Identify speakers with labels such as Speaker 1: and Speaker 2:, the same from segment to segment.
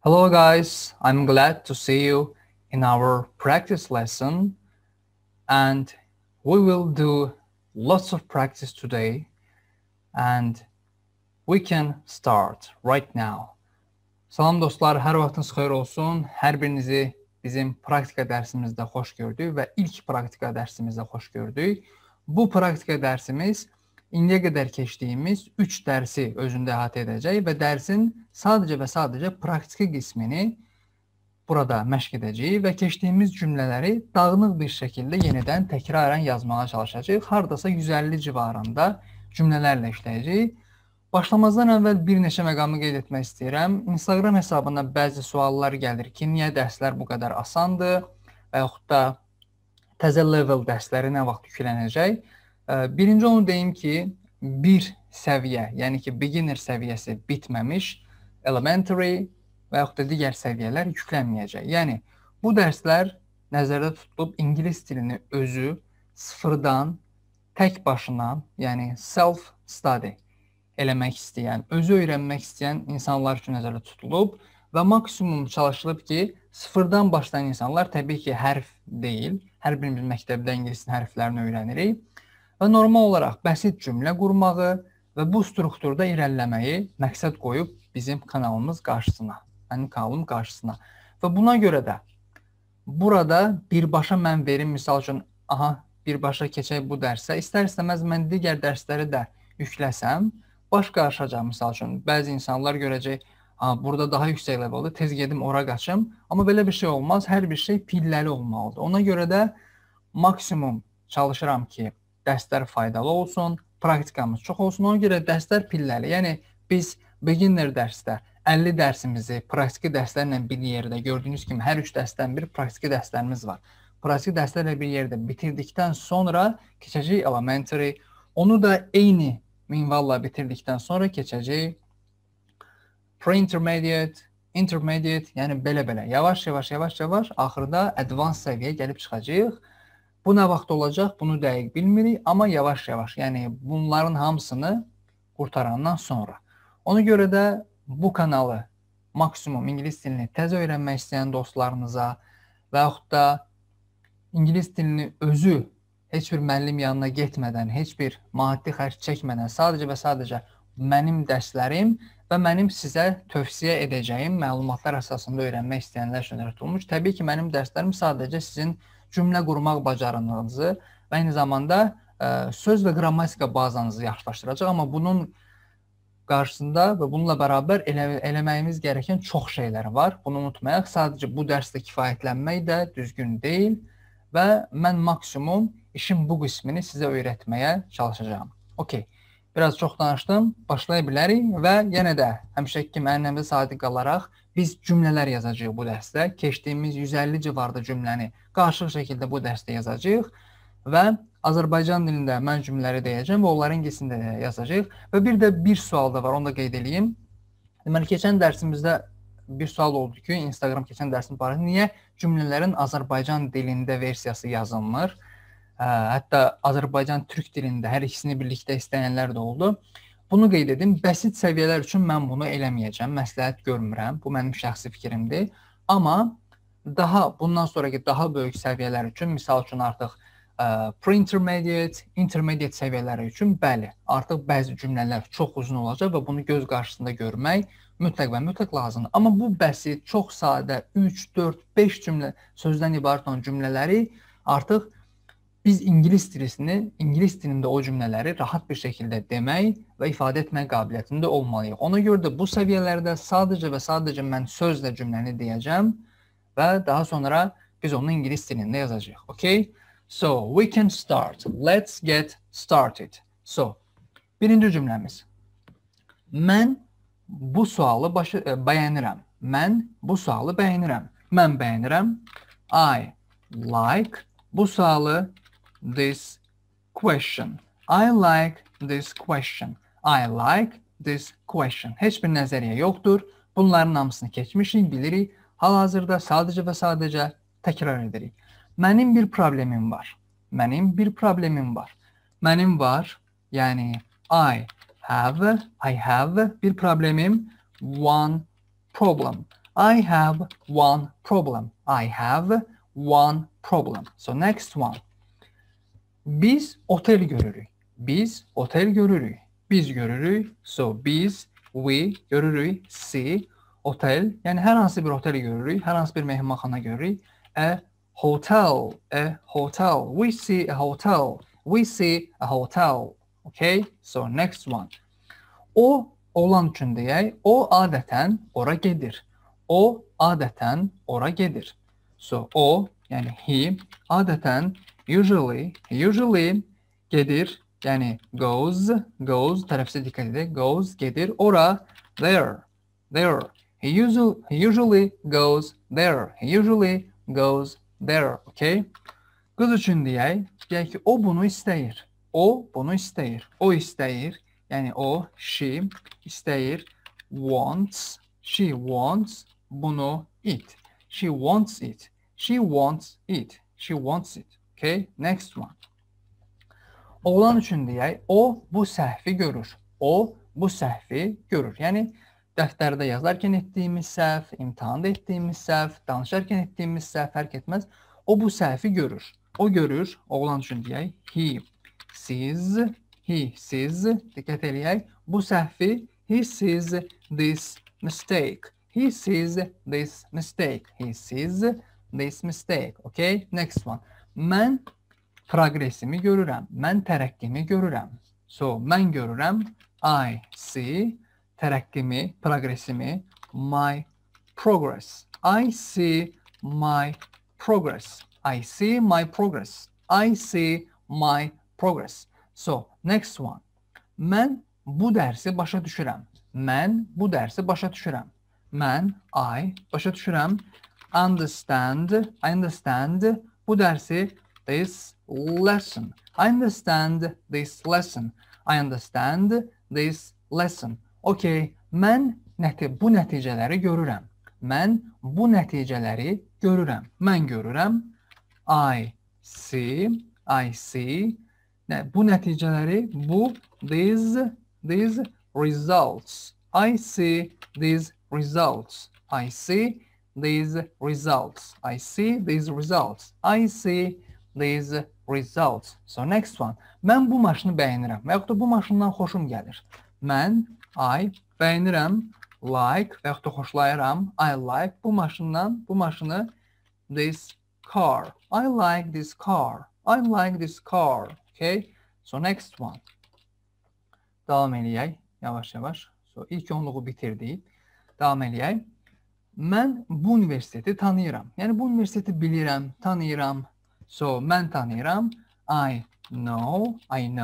Speaker 1: Hello guys, I'm glad to see you in our practice lesson, and we will do lots of practice today, and we can start right now. Salam dostlar, hər vaxtınız xeyir olsun. Hər birinizi bizim praktika dərsimizdə xoş gördük və ilk praktika dərsimizdə xoş gördük. Bu praktika dərsimiz indiyə qədər keçdiyimiz 3 dərsi özündə əhatə edəcək və dərsin sadəcə və sadəcə praktiki qismini burada məşq edəcəyik və keçdiyimiz cümlələri dağınıq bir şəkildə yenidən təkrarən yazmağa çalışacağıq. Hardasa 150 civarında cümlələrlə işləyəcəyik. Başlamazdan əvvəl bir neçə məqamı qeyd etmək istəyirəm. Instagram hesabına bəzi suallar gəlir ki, niyə dərslər bu qədər asandır və yaxud da təzə level dərsləri nə vaxt yüklənəcək? Birinci onu deyim ki, bir səviyyə, yəni ki, beginner səviyyəsi bitməmiş elementary və yaxud da digər səviyyələr yüklənməyəcək. Yəni, bu dərslər nəzərdə tutulub ingilis dilini özü sıfırdan, tək başına, yəni self-study eləmək istəyən, özü öyrənmək istəyən insanlar üçün nəzərdə tutulub və maksimum çalışılıb ki, sıfırdan başlayan insanlar təbii ki, hərf deyil, hər birimiz məktəbdə ingilisin hərflərini öyrənirik və normal olaraq bəsit cümlə qurmağı və bu strukturda irəliləməyi məqsəd qoyub bizim kanalımız qarşısına, mənim kanalım qarşısına və buna görə də burada birbaşa mən verim, misal üçün, birbaşa keçək bu dərsə, istər-istəməz mən digər dərsləri də yükləsəm, baş qarışacaq, misal üçün, bəzi insanlar görəcək, burada daha yüksək leveldir, tez gedim ora qaçım, amma belə bir şey olmaz, hər bir şey pilləli olmalıdır. Ona görə də maksimum çalışıram ki, dərslər faydalı olsun, praktikamız çox olsun, ona görə dərslər pilləli. Yəni, biz beginner dərsdə 50 dərsimizi praktiki dərslərlə bir yerdə, gördüyünüz kimi hər 3 dərsdən bir praktiki dərslərimiz var. Praktiki dərslərlə bir yerdə bitirdikdən sonra keçəcək elementary, onu da eyni minvalla bitirdikdən sonra keçəcək pre-intermediate, intermediate, yəni belə-belə, yavaş-yavaş, axırda advanced səviyyəyə gəlib çıxacaq. Bu nə vaxt olacaq, bunu dəqiq bilmirik, amma yavaş-yavaş, yəni bunların hamısını qurtarandan sonra. Ona görə də bu kanalı maksimum ingilis dilini təzə öyrənmək istəyən dostlarınıza və yaxud da ingilis dilini özü heç bir müəllim yanına getmədən, heç bir maddi xərc çəkmədən, sadəcə və sadəcə mənim dərslərim və mənim sizə tövsiyə edəcəyim məlumatlar əsasında öyrənmək istəyənlər üçün yaradılmış. Təbii ki, mənim dərslərim sadəcə sizin cümlə qurmaq bacarığınızı və eyni zamanda söz və qrammatika bazanızı yaxşılaşdıracaq, amma bunun qarşısında və bununla bərabər eləməyimiz gerəkən çox şeylər var. Bunu unutmayaq, sadəcə bu dərsdə kifayətlənmək də düzgün deyil və mən maksimum işin bu qismini sizə öyrətməyə çalışacağam. Okey, biraz çox danışdım, başlaya bilərik və yenə də həmişəki kimi ənənəmizə sadiq qalaraq biz cümlələr yazacağıq bu dərsdə. Keçdiyimiz 150 civarında cümləni qarşılıq şəkildə bu dərsdə yazacağıq və Azərbaycan dilində mən cümlələri deyəcəm və onların ingilisində yazacağıq və bir də bir sual da var, onu da qeyd edeyim. Deməli, keçən dərsimizdə bir sual oldu ki, Instagram keçən dərsin barəsində niyə cümlələrin Azərbaycan dilində versiyası yazılmır? Hətta Azərbaycan türk dilində hər ikisini birlikdə istəyənlər də oldu. Bunu qeyd edim, bəsit səviyyələr üçün mən bunu eləməyəcəm, məsləhət görmürəm, bu mənim şəxsi fikrimdir. Amma bundan sonraki daha böyük səviyyələr üçün, misal üçün artıq pre-intermediate, intermediate səviyyələri üçün bəli, artıq bəzi cümlələr çox uzun olacaq və bunu göz qarşısında görmək mütləq və mütləq lazımdır. Amma bu bəsit, çox sadə 3, 4, 5 cümlə sözdən ibarət olan cümlələri artıq biz ingilis dilində o cümlələri rahat bir şəkildə demək və ifadə etmək qabiliyyətində olmalıyıq. Ona görə də bu səviyyələrdə sadəcə və sadəcə mən sözlə cümləni deyəcəm və daha sonra biz onu ingilis dilində yazacağıq. Okay? So, we can start. Let's get started. So, birinci cümləmiz. Mən bu sualı bəyənirəm. Mən bu sualı bəyənirəm. Mən bəyənirəm. I like bu sualı. This question. I like this question. I like this question. Heç bir nəzəriyyə yoxdur. Bunların hamısını keçmişik, bilirik. Hal-hazırda sadəcə və sadəcə təkrar edirik. Mənim bir problemim var. Mənim bir problemim var. Mənim var, yəni I have bir problemim, one problem. I have one problem. I have one problem. So next one. Biz otel görürük. Biz otel görürük. Biz görürük. So biz, we görürük. See, otel. Yani hər hansı bir oteli görürük. Hər hansı bir mehmanxana görürük. A hotel. A hotel. We see a hotel. We see a hotel. Okay? So next one. O olan üçün deyək. O adətən ora gedir. O adətən ora gedir. So o, yəni he, adətən usually gedir. Yani goes tərəfsiz dikkat edin. Goes gedir. Ora, there. He usually goes there. He usually goes there. Okay? Qız üçün deyək ki, o bunu istəyir. O bunu istəyir. O istəyir. Yani o, she istəyir. Wants. She wants bunu it. She wants it. She wants it. She wants it. Okay? Next one. Oğlan üçün deyək, o bu səhvi görür. O bu səhvi görür. Yəni dəftərdə yazarkən etdiyimiz səhv, imtahanda etdiyimiz səhv, danışarkən etdiyimiz səhv fərq etməz. O bu səhvi görür. O görür. Oğlan üçün deyək, he sees, diqqət eləyək. Bu səhvi, he sees this mistake. He sees this mistake. He sees this mistake. Okay? Next one. Mən progressimi görürəm. Mən tərəqqimi görürəm. So, mən görürəm. I see tərəqqimi, progressimi. My progress. I see my progress. I see my progress. I see my progress. So, next one. Mən bu dərsi başa düşürəm. Mən bu dərsi başa düşürəm. Mən, I, başa düşürəm. I understand bu dərsi, this lesson. I understand this lesson. I understand this lesson. Okay, mən bu nəticələri görürəm. Mən bu nəticələri görürəm. Mən görürəm. I see. Bu nəticələri, bu, these results. I see these results. I see these results. I see these results. I see these results. So next one. Mən bu maşını bəyənirəm və yaxud da bu maşından xoşum gəlir. Mən, I, bəyənirəm, like və yaxud da xoşlayıram. I like bu maşını, this car. I like this car. I like this car. Okay? So next one. Davam eləyək. Yavaş-yavaş. So ilk onluğu bitirdik. Davam eləyək. Mən bu universiteti tanıyıram. Yəni bu universiteti bilirəm, tanıyıram. So mən tanıyıram. I know.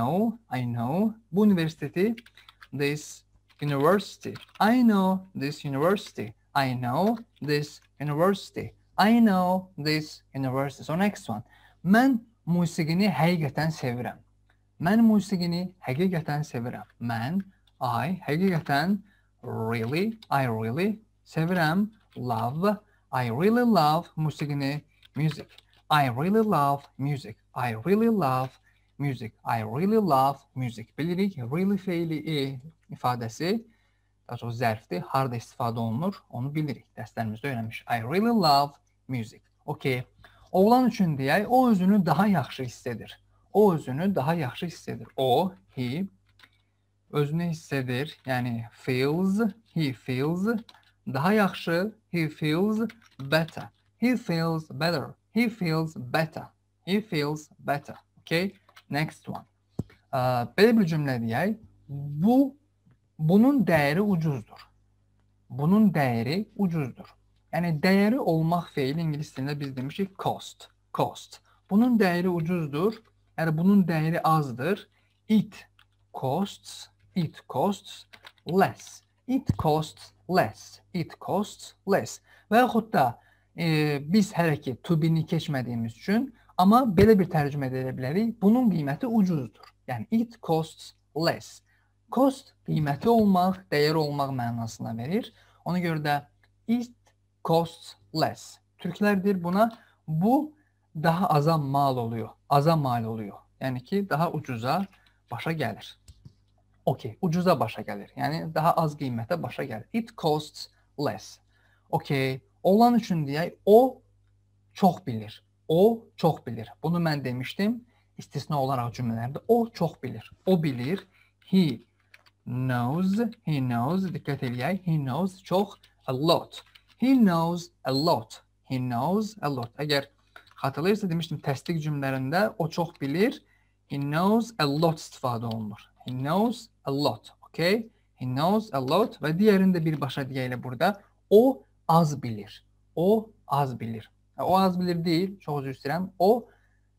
Speaker 1: Bu universiteti, this university. I know this university. I know this university. I know this university. So next one. Mən musiqini həqiqətən sevirəm. Mən musiqini həqiqətən sevirəm. Mən, I, həqiqətən, really, I really sevirəm. Love, I really love musiqini, music. I really love music. I really love music. I really love music. Bilirik, really feili ifadəsi, daha çox zərfdir, harda istifadə olunur, onu bilirik. Dərslərimizdə öyrənmiş. I really love music. Okay. Oğlan üçün deyək, o özünü daha yaxşı hiss edir. O özünü daha yaxşı hiss edir. O, he, özünü hiss edir. Yəni feels, he feels, daha yaxşı, he feels better. He feels better. He feels better. He feels better. Okay? Next one. Belə bir cümlə deyək. Bunun dəyəri ucuzdur. Bunun dəyəri ucuzdur. Yəni dəyəri olmaq feili ingilis dilində biz demişik cost. Cost. Bunun dəyəri ucuzdur. Yəni bunun dəyəri azdır. It costs less. It costs less. It costs less. Və yaxud da biz hələ ki to be-ni keçmədiyimiz üçün, amma belə bir tərcümə edə bilərik. Bunun qiyməti ucuzdur. Yəni it costs less. Cost qiyməti olmaq, dəyəri olmaq mənasına verir. Ona görə də it costs less. Türklər deyir buna, bu daha aza mal oluyor. Aza mal oluyor. Yəni ki, daha ucuza başa gəlir. Okay, ucuza başa gəlir. Yəni daha az qiymətə başa gəlir. It costs less. Okay. Olan üçün deyək, o çox bilir. O çox bilir. Bunu mən demişdim. İstisna olaraq cümlələrdə o çox bilir. O bilir. He knows. He knows. Dikkat eləyək. He knows çox. A lot. He knows a lot. He knows a lot. Əgər xatırlayırsa demişdim təsdiq cümlələrində o çox bilir. He knows a lot istifadə olunur. He knows a lot. Okay? He knows a lot və digərində birbaşa deyək burada. O az bilir. O az bilir. O az bilir deyil. Çox üzr istəyirəm. O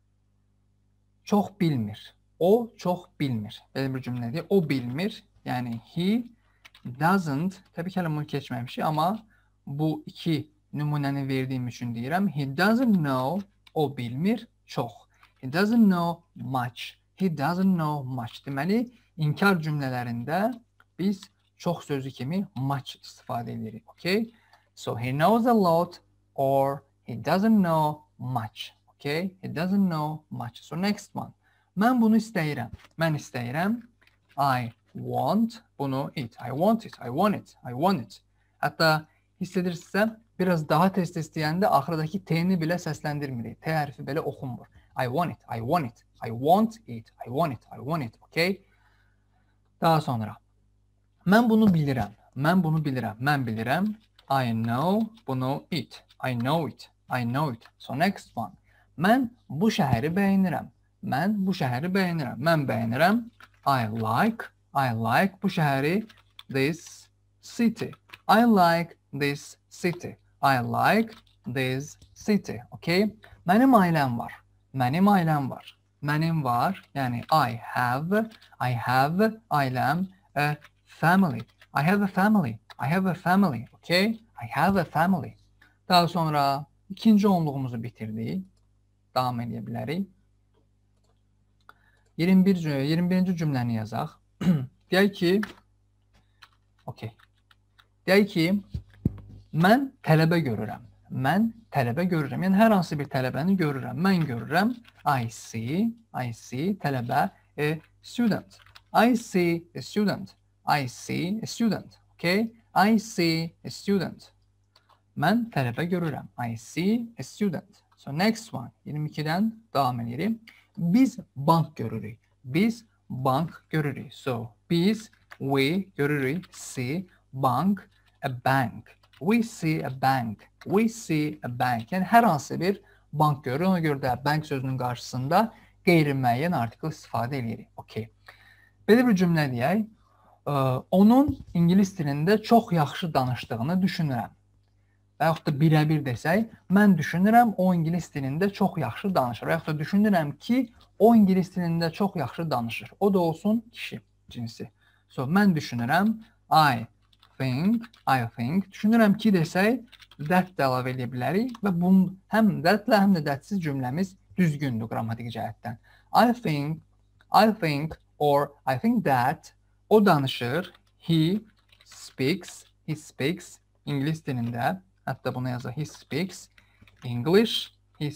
Speaker 1: çox bilmir. O çox bilmir. Belə bir cümlədir. O bilmir. Yəni he doesn't. Təbii ki, hələ bunu keçməmişik, amma bu iki nümunəni verdiyim üçün deyirəm. He doesn't know. O bilmir. Çox. He doesn't know much. He doesn't know much. Deməli, inkar cümlələrində biz çox sözü kimi much istifadə edirik. Okay? So he knows a lot or he doesn't know much. Okay? He doesn't know much. So next one. Mən bunu istəyirəm. Mən istəyirəm. I want. Bunu it. I want it. I want it. I want it. Hətta hiss edirsinizsə, biraz daha tez-tez deyəndə axırdakı T-ni belə səsləndirmirik. T hərfi belə oxunmur. I want it. I want it. I want it. I want it. I want it. Okay? Daha sonra. Mən bunu bilirəm. Mən bunu bilirəm. Mən bilirəm. I know. Bunu it. I know it. I know it. So next one. Mən bu şəhəri bəyənirəm. Mən bu şəhəri bəyənirəm. Mən bəyənirəm. I like bu şəhəri. This city. I like this city. I like this city. Okay? Mənim ailəm var. Mənim ailəm var. Mənim var. Yəni I have ailəm. A family. I have a family. I have a family. Okay? I have a family. Daha sonra ikinci onluğumuzu bitirdik. Davam edə bilərik. 21-ci cümləni yazaq. Deyək ki, okay. Deyək ki, mən tələbə görürəm. Mən tələbə görürəm. Yəni hər hansı bir tələbəni görürəm. Mən görürəm. I see tələbə, a student. I see a student. I see a student. Okay? I see a student. Mən tələbə görürəm. I see a student. So next one. 22-dən davam edelim. Biz bank görürük. Biz bank görürük. So biz, we görürük. See, bank, a bank. We see a bank. We see a bank. Yəni hər hansı bir bank görürük. Ona görə də bank sözünün qarşısında qeyri-müəyyən artikl istifadə edirik. Okay. Belə bir cümlə deyək. Onun ingilis dilində çox yaxşı danışdığını düşünürəm. Və yaxud da birə-bir desək, mən düşünürəm o ingilis dilində çox yaxşı danışır. Və yaxud da düşünürəm ki, o ingilis dilində çox yaxşı danışır. O da olsun kişi cinsi. So, mən düşünürəm, I think. Düşünürəm ki desək, that də əlavə edə bilərik və bunun həm that-lə, həm də that-siz cümləmiz düzgündür qrammatik cəhətdən. I think, or I think that. O danışır. He speaks. İngilis dilində. Hətta buna yazaq. He speaks English.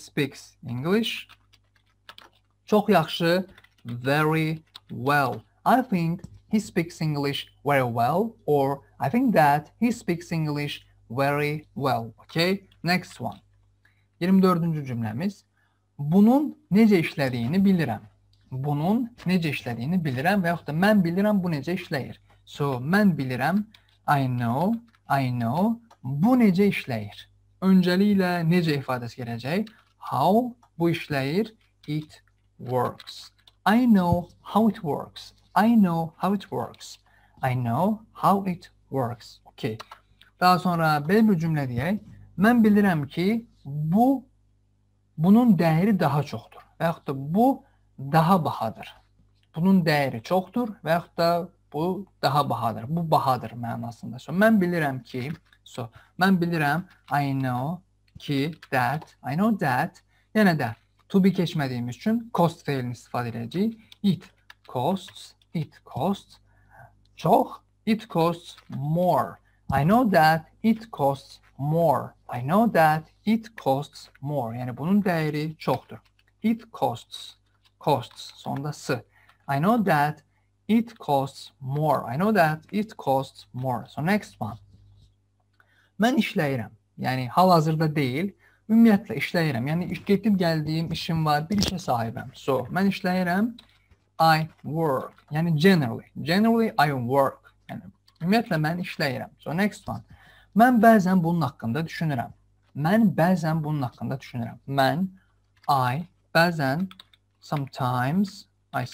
Speaker 1: Çox yaxşı. Very well. I think he speaks English very well. Or I think that he speaks English very well. Okay? Next one. 24-cü cümləmiz. Bunun necə işlədiyini bilirəm. Bunun necə işlədiyini bilirəm və yaxud da mən bilirəm bu necə işləyir. So, mən bilirəm, I know, bu necə işləyir. Öncəliklə necə ifadəsi gələcək? How bu işləyir? It works. I know how it works. I know how it works. Okay. Daha sonra belə bir cümlə deyək. Mən bilirəm ki, bunun dəyəri daha çoxdur. Və yaxud da bu daha bahadır. Bunun dəyəri çoxdur və yaxud da bu daha bahadır. Bu bahadır mənasında. So, mən bilirəm ki, mən bilirəm, I know that, yenə də to be keçmədiyimiz üçün cost feilini istifadə edəcəyik. It costs, çox, it costs more. I know that it costs more. Yəni bunun dəyəri çoxdur. It costs, sonunda s. I know that it costs more. So next one. Mən işləyirəm. Yəni hal-hazırda deyil, ümumiyyətlə işləyirəm. Yəni gedib gəldiyim işim var, bir işə sahibəm. So, mən işləyirəm. I work. Yəni generally I work. Yəni ümumiyyətlə mən işləyirəm. So, next one. Mən bəzən bunun haqqında düşünürəm. Mən bəzən bunun haqqında düşünürəm. Mən, I, bəzən, sometimes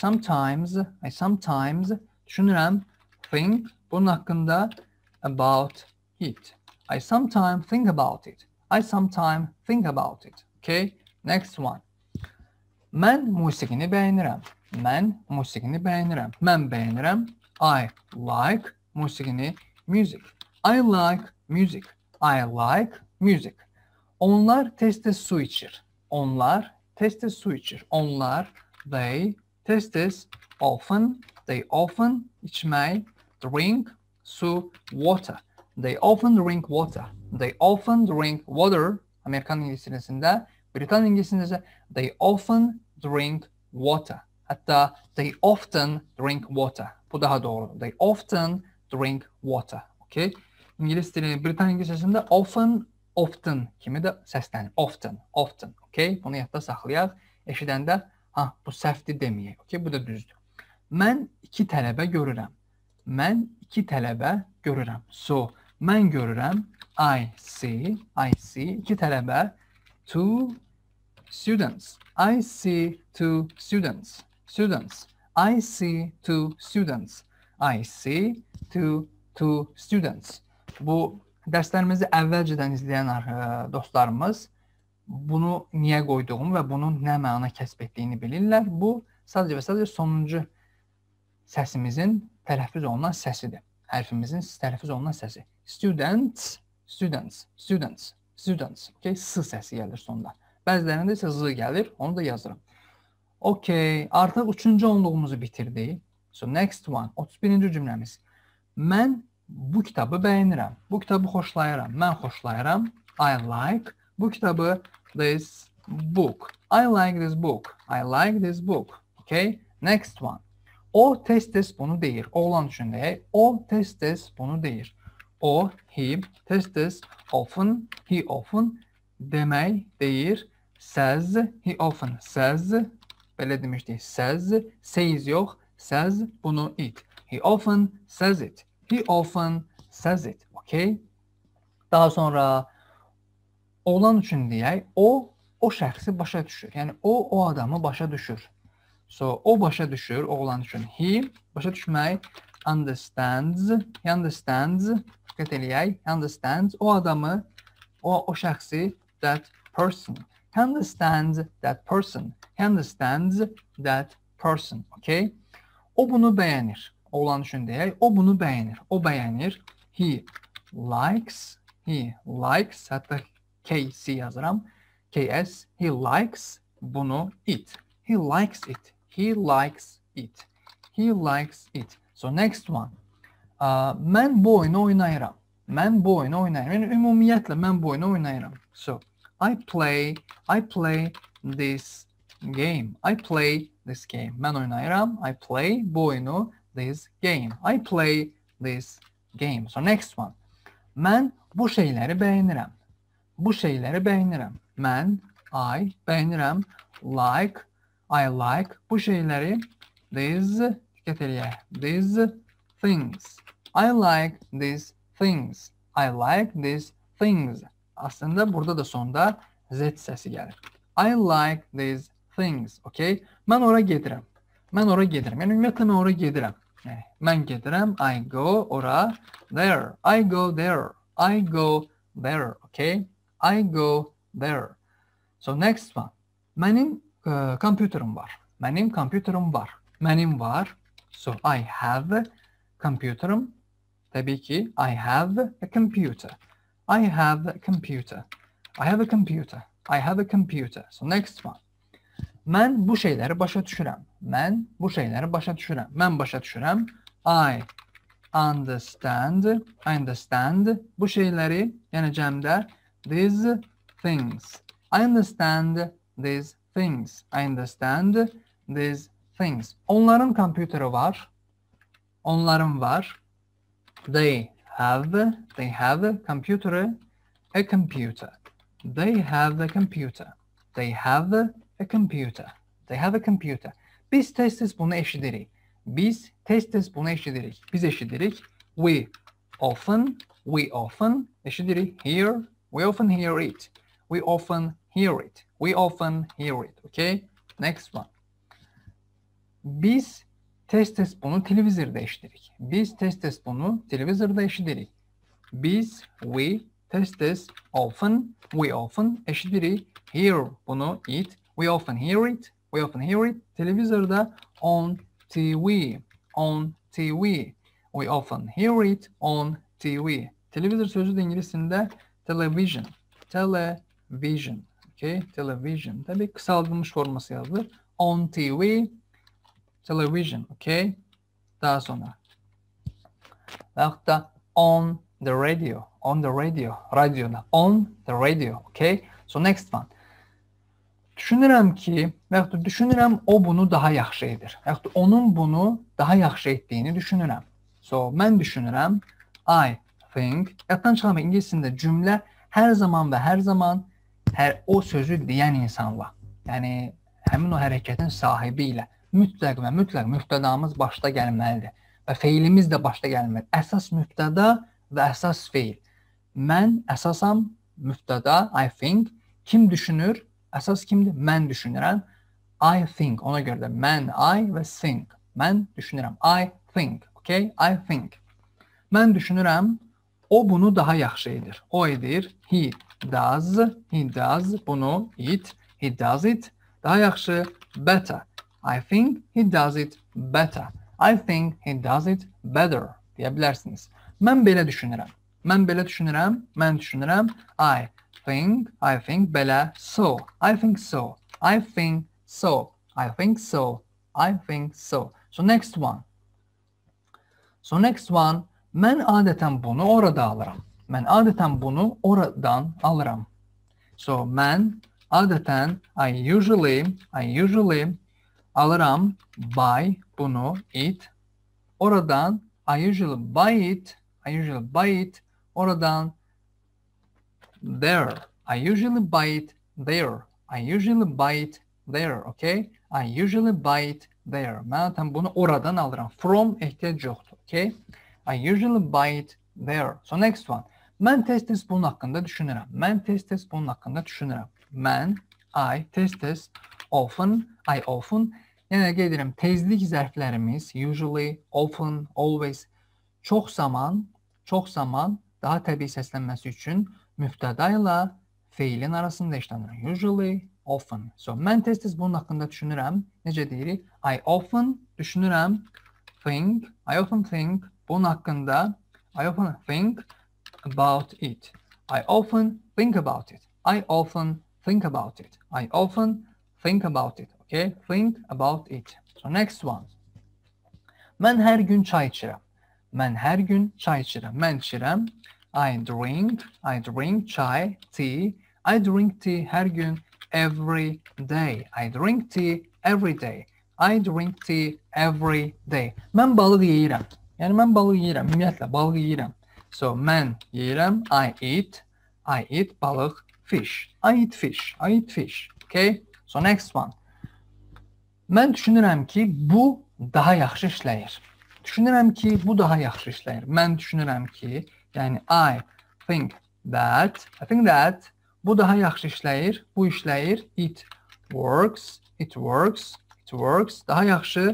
Speaker 1: düşünürəm, think, bunun haqqında, about it. I sometimes think about it. Okay, next one. Mən musiqini bəyənirəm. Mən bəyənirəm. I like musiqini, music. I like music. Onlar tez-tez su içir. They tez-tez, often, içmək, drink, su, water. They often drink water. Amerikan İngilizcəsində, Britan İngilizcəsində they often drink water. Hətta they often drink water. Bu daha doğrudur. They often drink water. Okay? İngilis dili, Britan İngilizcəsində often kimi də səslənir. Often. Okay? Bunu yadda saxlayaq. Eşidəndə, bu səhvdir deməyək. Okay? Bu da düzdür. Mən iki tələbə görürəm. So, mən görürəm. I see. İki tələbə. Two students. I see two students. I see two students. Bu dərslərimizi əvvəlcədən izləyən dostlarımız bunu niyə qoyduğumu və bunun nə məna kəsb etdiyini bilirlər. Bu sadəcə və sadəcə sonuncu səsimizin tələffüz olunan səsidir. Hərfimizin tələffüz olunan səsi. Students. Okay, s səsi gəlir sonda. Bəzilərində isə z gəlir, onu da yazıram. Okay, artıq üçüncü onluğumuzu bitirdik. So, next one, 31-ci cümləmiz. Mən bu kitabı bəyənirəm. Bu kitabı xoşlayıram. Mən xoşlayıram. I like. Bu kitabı, this book. I like this book. Okay, next one. O tez-tez bunu deyir. Oğlan üçün deyək. O tez-tez bunu deyir. O, he, tez-tez, often, he often, demək, deyir. Says, he often says, belə demişdik, says yox, says, bunu it. He often says it. Okay? Daha sonra oğlan üçün deyək, o şəxsi başa düşür. Yəni, o adamı başa düşür. So, o başa düşür oğlan üçün. He, başa düşmək, understands, diqqət eləyək, understands, o adamı, o şəxsi, that person. He understands that person. Okay? O bunu bəyənir. Oğlan üçün deyək, o bunu bəyənir. O bəyənir. He likes, hətta KC yazıram. KS, he likes bunu, it. He likes it. So, next one. Mən bu oyunu oynayıram. Yəni, ümumiyyətlə, mən bu oyunu oynayıram. So, I play this game. Mən oynayıram. I play bu oyunu, this game. I play this game. So, next one. Mən bu şeyləri bəyənirəm. Mən, I, bəyənirəm. I like bu şeyləri. These, diqqət eləyək. These things. I like these things. Aslında burada da sonda Z səsi gəlir. I like these things. Okay? Mən ora gedirəm. Yəni, ümumiyyətlə, mən ora gedirəm. Mən gedirəm. I go ora. There. I go there. Okay? I go there. So, next one. Mənim kompüterim var. Mənim var. So, I have computerim. Təbii ki, I have a computer. So, next one. Mən bu şeyləri başa düşürəm. I understand bu şeyləri, yəni cəmdə these things. I understand these things. Onların kompüteri var. They They have a computer. A computer. They have a computer. They have a computer. They have a computer. Biz tez-tez bunu eşidirik. Biz tez-tez bunu eşidirik. Biz eşidirik. We often eşidirik. Hear. We often hear it. We often hear it. We often hear it. Okay? Next one. Biz tez-tez bunu televizorda eşidirik. Biz tez-tez bunu televizorda eşidirik. Biz, we, tez-tez, often, we often eşidirik. Hear bunu it. We often hear it. We often hear it. Televizorda on TV. On TV. We often hear it on TV. Televizor sözü de İngilizcesinde television. Television. Okay? Television. Tabii kısaltılmış forması yazılır. On TV. Television. Okay? Daha sonra. Veyahut da on the radio. On the radio. Radyoda. On the radio. Okay? So next one. Düşünürəm ki, veyahut da düşünürəm o bunu daha yaxşı edir. Veyahut da onun bunu daha yaxşı etdiyini düşünürəm. So mən düşünürəm. I think. Yaddan çıxarmaq İngiliscəsində cümlə hər zaman və hər zaman o sözü deyən insanla, yəni həmin o hərəkətin sahibi ilə mütləq və mütləq mübtədamız başda gəlməlidir və feilimiz də başda gəlməlidir. Əsas mübtəda və əsas feil. Mən əsasam mübtəda, I think. Kim düşünür? Əsas kimdir? Mən düşünürəm. I think. Ona görə də mən, I və think. Mən düşünürəm. I think. Okay? I think. Mən düşünürəm. O bunu daha yaxşı edir. O edir. He does. He does. Bunu it. He does it. Daha yaxşı. Better. I think he does it better. I think he does it better. Deyə bilərsiniz. Mən belə düşünürəm. Mən belə düşünürəm. Mən düşünürəm. I think belə. So. I think so. I think so. I think so. I think so. So next one. Mən adətən bunu orada alıram. Mən adətən bunu oradan alıram. So mən adətən I usually alıram buy bunu it. Oradan I usually buy it oradan there. I usually buy it there. I usually buy it there. Okay? I usually buy it there. Mən adətən bunu oradan alıram. From ehtiyac yoxdur. Okay? I usually buy it there. So next one. Mən tez-tez bunun haqqında düşünürəm. Mən tez-tez bunun haqqında düşünürəm. Mən, I, tez-tez, often, I often. Yəni qeyd edirəm, tezlik zərflərimiz usually, often, always, çox zaman daha təbii səslənməsi üçün mübtəda ilə feilin arasında işlənir. Usually, often. So mən tez-tez bunun haqqında düşünürəm. Necə deyirik? I often düşünürəm. Think, I often think bunun haqqında. I often think about it. I often think about it. I often think about it. I often think about it. Okay? Think about it. So next one. Mən hər gün çay içirəm. Mən hər gün çay içirəm. Mən içirəm. I drink çay, tea. I drink tea hər gün, every day. I drink tea every day. I drink tea every day. Mən balıq yeyirəm. Yəni mən balıq yeyirəm. Ümumiyyətlə balıq yeyirəm. So mən yeyirəm. I eat balıq, fish. I eat fish. Okay? So next one. Mən düşünürəm ki bu daha yaxşı işləyir. Mən düşünürəm ki, yəni I think that bu daha yaxşı işləyir. Bu işləyir. It works. Daha yaxşı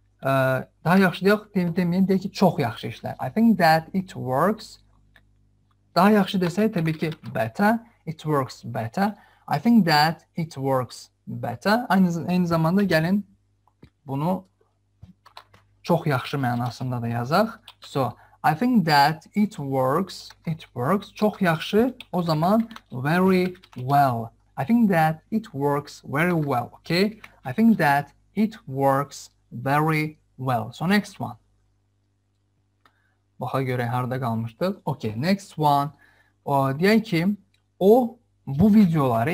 Speaker 1: deməyən deyək ki, çox yaxşı işləyir. I think that it works. Daha yaxşı desək, təbii ki, better. It works better. I think that it works better. Aynı zamanda gəlin bunu çox yaxşı mənasında da yazaq. So, I think that it works. Çox yaxşı. O zaman very well. I think that it works very well. Okay? I think that it works very well. So next one. Baxa görək harda qalmışdıq. Okay, next one. Deyək ki, o bu videoları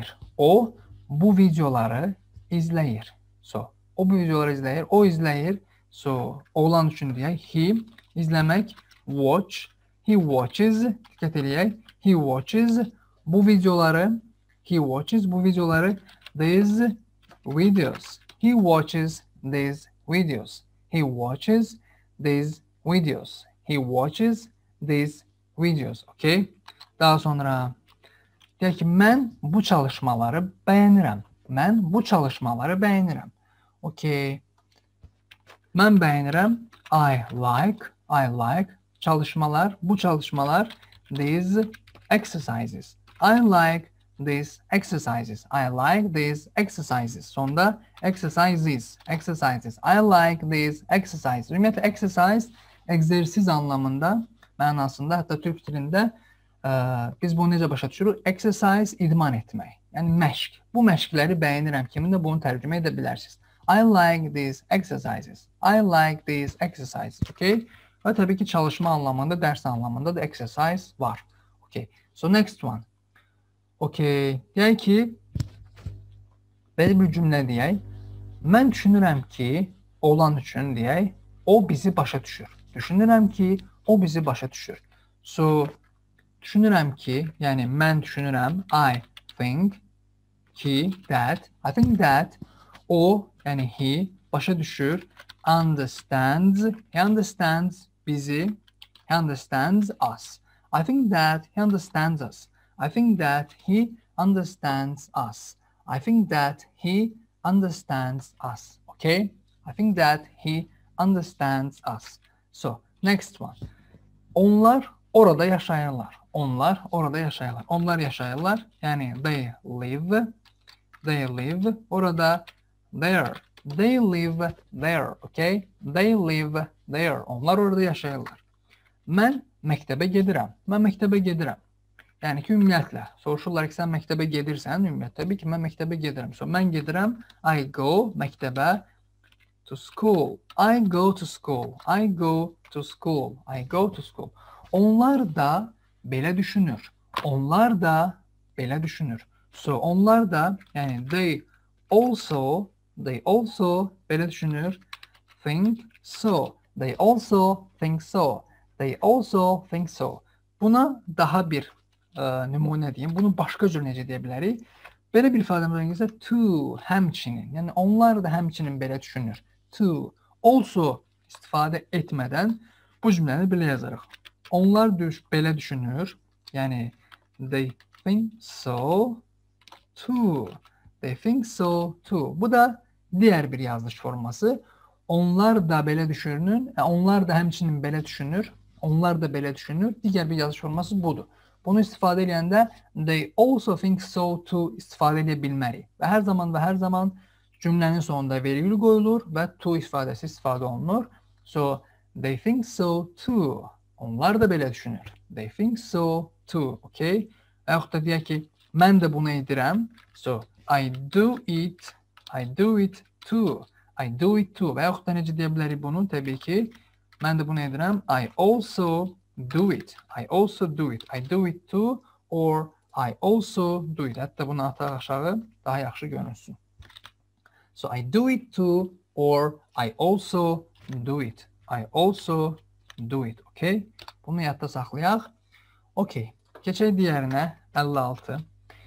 Speaker 1: izləyir. So, o bu videoları izləyir. O izləyir. So, oğlan üçün deyək, he izləmək, watch. He watches, dikkat eləyək. He watches bu videoları. He watches bu videoları. These videos. He watches these videos. He watches these videos. He watches these videos. Okay. Daha sonra deyək ki, mən bu çalışmaları bəyənirəm. Mən bu çalışmaları bəyənirəm. Okay. Mən bəyənirəm. I like çalışmalar, bu çalışmalar. These exercises. I like these exercises. I like these exercises. Sonda exercises. I like these exercises. Ümumiyyətlə, exercise, egzersiz anlamında, mənasında, hətta Türk dilində biz bunu necə başa düşürük? Exercise, idman etmək. Yəni, məşq. Bu məşqləri bəyənirəm kimində bunu tərcümə edə bilərsiniz. I like these exercises. I like these exercises. Okay? Və təbii ki, çalışma anlamında, dərs anlamında da exercise var. Okay. So, next one. Okay. Deyək ki, belə bir cümlə deyək. Mən düşünürəm ki, olan üçün deyək, o bizi başa düşür. Düşünürəm ki, o bizi başa düşür. So, düşünürəm ki, yəni mən düşünürəm, I think ki, that, I think that, o, yəni he, başa düşür, understands, he understands bizi, he understands us. I think that he understands us. I think that he understands us. I think that he understands us. Okay? I think that he understands us. So, next one. Onlar orada yaşayırlar. Onlar orada yaşayırlar. Onlar yaşayırlar. Yani they live orada, there. They live there. Okay? They live there. Onlar orada yaşayırlar. Mən məktəbə gedirəm. Mən məktəbə gedirəm. Yəni ki, ümumiyyətlə, soruşurlar ki, sən məktəbə gedirsən, ümumiyyətlə, təbii ki, mən məktəbə gedirəm. So, mən gedirəm, I go, məktəbə, to school. I go to school. I go to school. I go to school. Onlar da belə düşünür. Onlar da belə düşünür. So, onlar da, yəni they also belə düşünür. Think so. They also think so. They also think so. Buna daha bir nümunə deyim. Bunu başqa cür necə deyə bilərik? Belə bir ifadəmiz İngiliscə to, həmçinin. Yəni onlar da həmçinin belə düşünür. To, also istifadə etmədən bu cümləni belə yazarıq. Onlar belə düşünür. Yəni they think so too. They think so too. Bu da diğer bir yazılış forması. Onlar da belə düşünür. Onlar da həmçinin belə düşünür. Onlar da belə düşünür. Digər bir yazılış forması budur. Bunu istifadə edəndə they also think so too istifadə edə bilmərik. Və hər zaman cümlənin sonunda vergül qoyulur və to ifadəsi istifadə olunur. So, they think so too. Onlar da belə düşünür. They think so too. Okay? Və yaxud da deyək ki, mən də bunu edirəm. So, I do it too. I do it too. Və yaxud da necə deyə bilərik bunu? Təbii ki, mən də bunu edirəm. I also do it. I also do it. I do it too or I also do it. Hətta bunu ataq aşağı daha yaxşı görünsün. So I do it too or I also do it. I also do it. Okay? Bunu yadda saxlayaq. Okay. Keçək digərinə 56.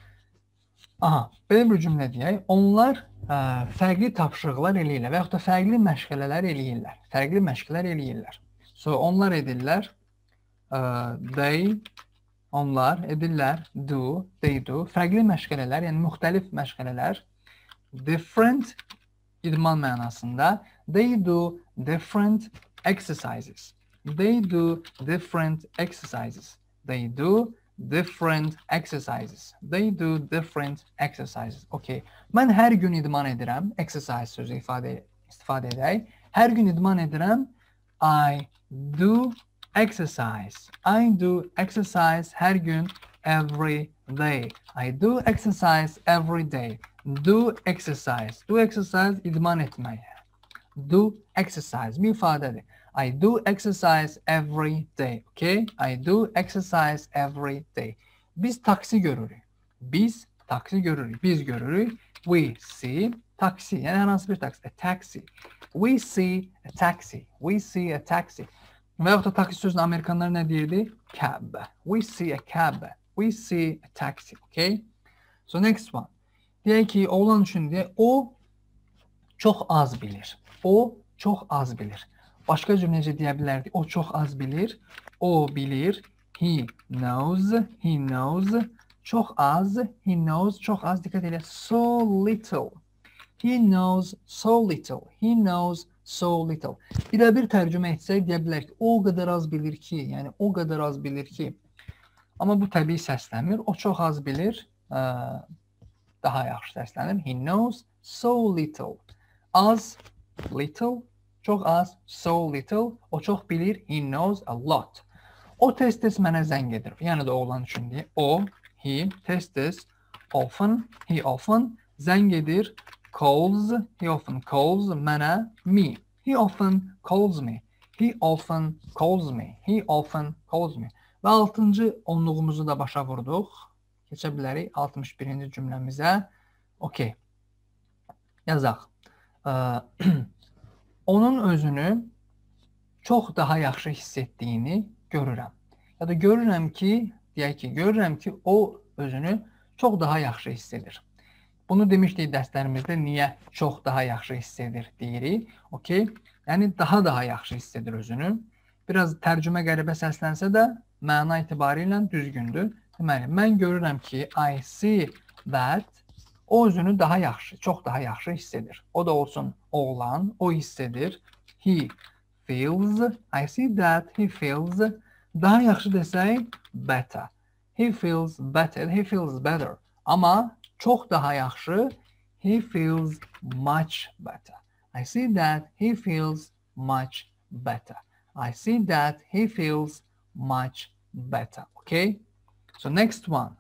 Speaker 1: Aha, belə bir cümlə deyək. Onlar fərqli tapşırıqlar eləyirlər və yaxud da fərqli məşğələlər eləyirlər. Fərqli məşqlər eləyirlər. So, onlar edirlər. Onlar edirlər. Do, they do. Fərqli məşğələlər, yəni müxtəlif məşğələlər. Different, idman mənasında. They do different exercises. They do different exercises. They do different exercises. They do different exercises. Okay. Mən hər gün idman edirəm. Exercise sözü istifadə edək. Hər gün idman edirəm. I do exercise. I do exercise hər gün, every day. I do exercise every day. Do exercise. Do exercise idman etmək. Do exercise bir ifadədir. I do exercise every day. Okay? I do exercise every day. Biz taksi görürük. Biz taksi görürük. Biz görürük. We see taksi. Yəni hər hansı bir taksi. A taxi. We see a taxi. We see a taxi. Və yaxud da taksi sözünü Amerikanlar nə deyirdi? Cab. We see a cab. We see a taxi. Okay? So next one. Deyək ki, oğlan üçün deyək, o çox az bilir. O çox az bilir. Başqa cür necə deyə bilərdik? O çox az bilir. O bilir. He knows. He knows. Çox az. He knows. Çox az. Dikkat elə. So little. He knows so little. He knows so little. Bir tərcümə etsək deyə bilərik ki, o qədər az bilir ki, yəni o qədər az bilir ki. Amma bu təbii səslənmir. O çox az bilir. Daha yaxşı səslənir. He knows so little. Az, little, çox az, so little. O çox bilir. He knows a lot. O tez-tez mənə zəng edir. Yəni də oğlan üçün deyək. O, he, tez-tez, often, he often, zəng edir. Calls, he often calls, mənə, me. He often calls me. He often calls me. He often calls me. Və 6-cı onluğumuzu da başa vurduq. Keçə bilərik 61-ci cümləmizə. Okay. Yazaq. Onun özünü çox daha yaxşı hiss etdiyini görürəm. Ya da görürəm ki, deyək ki, görürəm ki, o özünü çox daha yaxşı hiss edir. Bunu demişdik dərslərimizdə niyə çox daha yaxşı hiss edir deyirik. Okay? Yəni daha yaxşı hiss edir özünü. Biraz tərcümə qəribə səslənsə də məna etibarilə düzgündür. Deməli, mən görürəm ki, I see that o özünü daha yaxşı, çox daha yaxşı hiss edir. O da olsun oğlan, o hiss edir. He feels, I see that he feels. Daha yaxşı desək, better. He feels better, he feels better. Amma çox daha yaxşı, he feels much better. I see that he feels much better. I see that he feels much better. Okay? So next one,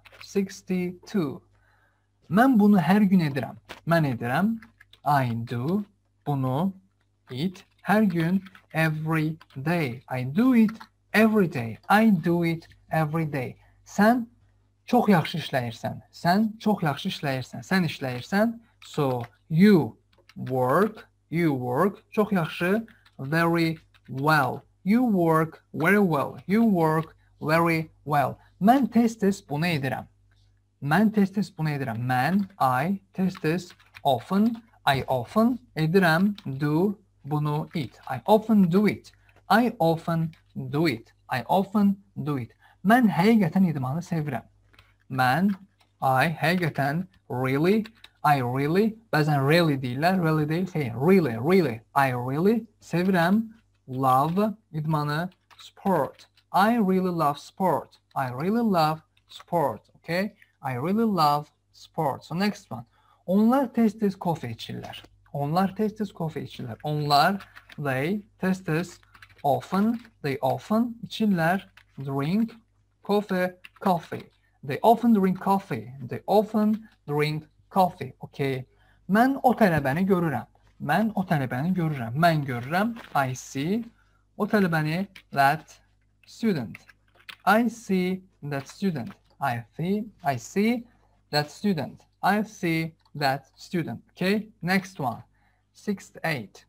Speaker 1: 62. Mən bunu hər gün edirəm. Mən edirəm. I do. Bunu, it. Hər gün, every day. I do it every day. I do it every day. Sən çox yaxşı işləyirsən. Sən çox yaxşı işləyirsən. Sən işləyirsən. So, you work. You work. Çox yaxşı. Very well. You work very well. You work very well. Mən tez-tez bunu edirəm. Mən tez-tez bunu edirəm. Mən, I, tez-tez, often, I often edirəm, do, bunu, it. I often do it. I often do it. I often do it. Mən həqiqətən idmanı sevirəm. Mən, I, həqiqətən, really, I really, bəzən really deyirlər, really deyil, xeyr, really, really, I really sevirəm, love, idmanı, sport. I really love sport. I really love sport, okay? I really love sport. So next one. Onlar tez-tez kofe içirlər. Onlar tez-tez kofe içirlər. Onlar, they, tez-tez, often, they often içirlər, drink, coffee, coffee. They often drink coffee. They often drink coffee. Okay. Mən o tələbəni görürəm. Mən o tələbəni görürəm. Mən görürəm, I see. O tələbəni, that student. I see that student. I see that student. I see that student. Okay. Next one. 68.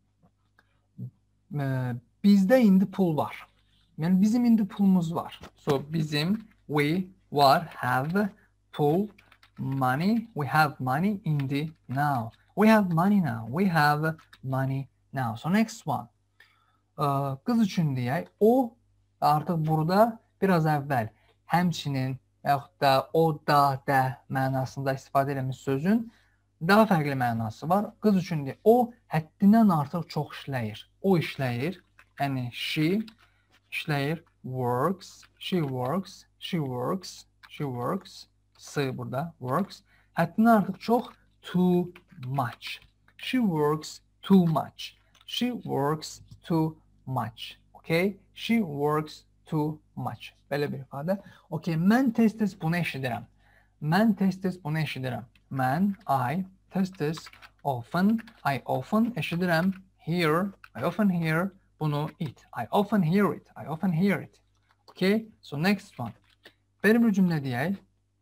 Speaker 1: Bizdə indi pul var. Yəni bizim indi pulumuz var. So bizim, we, var, have, pul, money. We have money indi, now. We have money now. We have money now. So next one. Qız üçün deyək, o artıq burada biraz əvvəl həmçinin yaxud da o, da, də mənasında istifadə edilmiş sözün daha fərqli mənası var. Qız üçün deyək, o həddindən artıq çox işləyir. O işləyir, yəni she işləyir, works, she works, she works, she works, s burada, works. Həddindən artıq çox, too much. She works too much. She works too much. Okay? She works too much. Belə bir ifadə. Okay, mən tez-tez bunu eşidirəm. Mən tez-tez bunu eşidirəm. Mən, I, tez-tez, often, I often eşidirəm. Hear, I often hear. Bunu, it. I often hear it. I often hear it. Okay? So next one. Belə bir cümlə deyək.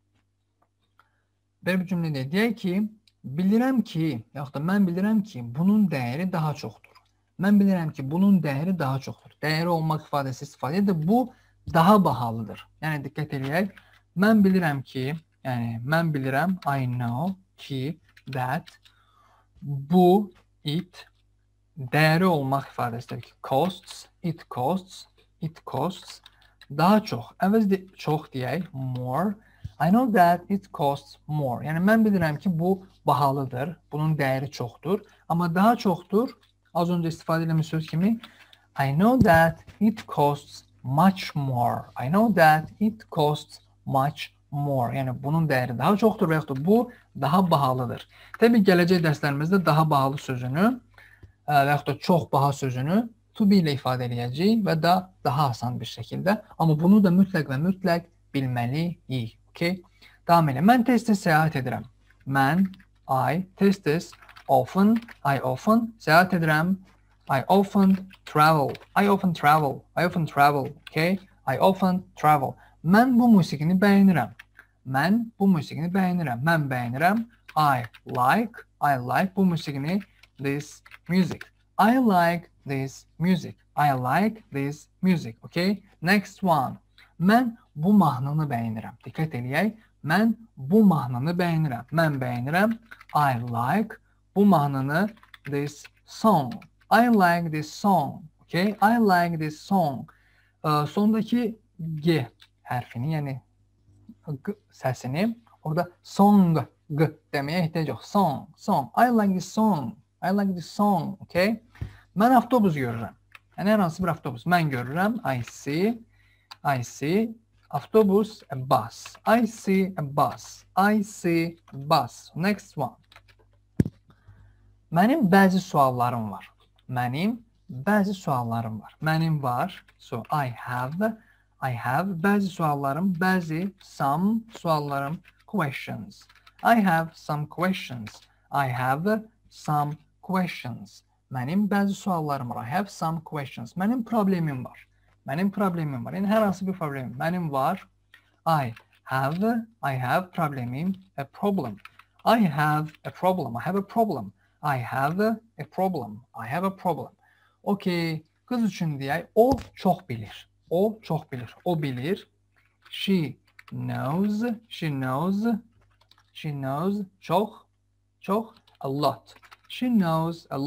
Speaker 1: Belə bir cümlə deyək. Deyək ki, bilirəm ki, yaxud da mən bilirəm ki, bunun dəyəri daha çoxdur. Mən bilirəm ki, bunun dəyəri daha çoxdur. dəyəri olmaq ifadəsi istifadə edir. Bu daha bahalıdır. Yəni diqqət eləyək. Mən bilirəm ki, yəni mən bilirəm, I know ki, that bu, it dəyəri olmaq ifadəsidir ki, costs, it costs daha çox. Əvəz çox deyək, more. I know that it costs more. Yəni mən bilirəm ki, bu bahalıdır. Bunun dəyəri çoxdur. Amma daha çoxdur. Az öncə istifadə edilmiş söz kimi I know that it costs much more. I know that it costs much more. Yəni bunun dəyəri daha çoxdur və yaxud da bu daha bahalıdır. Təbii gələcək dərslərimizdə daha bahalı sözünü və yaxud da çox baha sözünü to be ilə ifadə edəcəyik və daha asan bir şəkildə. Amma bunu da mütləq və mütləq bilməliyik. Okay? Davam elə. Mən tez-tez səyahət edirəm. Mən, I, tez-tez, often, I often səyahət edirəm. I often travel. I often travel. I often travel. Okay? I often travel. Mən bu musiqini bəyənirəm. Mən bu musiqini bəyənirəm. Mən bəyənirəm. I like bu musiqini. This music. I like this music. I like this music. Okay? Next one. Mən bu mahnını bəyənirəm. Diqqət eləyək. Mən bu mahnını bəyənirəm. Mən bəyənirəm. I like bu mahnını. This song. I like this song. Okay? I like this song. Sondaki G hərfini, yəni G səsini orada song G deməyə ehtiyac yox. Song. I like this song. I like this song. Okay? Mən avtobus görürəm. Yəni hər hansı bir avtobus. Mən görürəm. I see. Avtobus, a bus. I see a bus. I see a bus. Next one. Mənim bəzi suallarım var. Mənim bəzi suallarım var. Mənim var. So I have. Bəzi suallarım, bəzi, some suallarım, questions. I have some questions. I have some questions. Mənim bəzi suallarım var. I have some questions. Mənim problemim var. Mənim problemim var. Yəni hər hansı bir problemim. Mənim var. I have problemim, a problem. I have a problem. I have a problem. I have a problem. I have a problem. Okay. Qız üçün deyək, o çox bilir. O çox bilir. O bilir. She knows. Çox. A lot. She knows a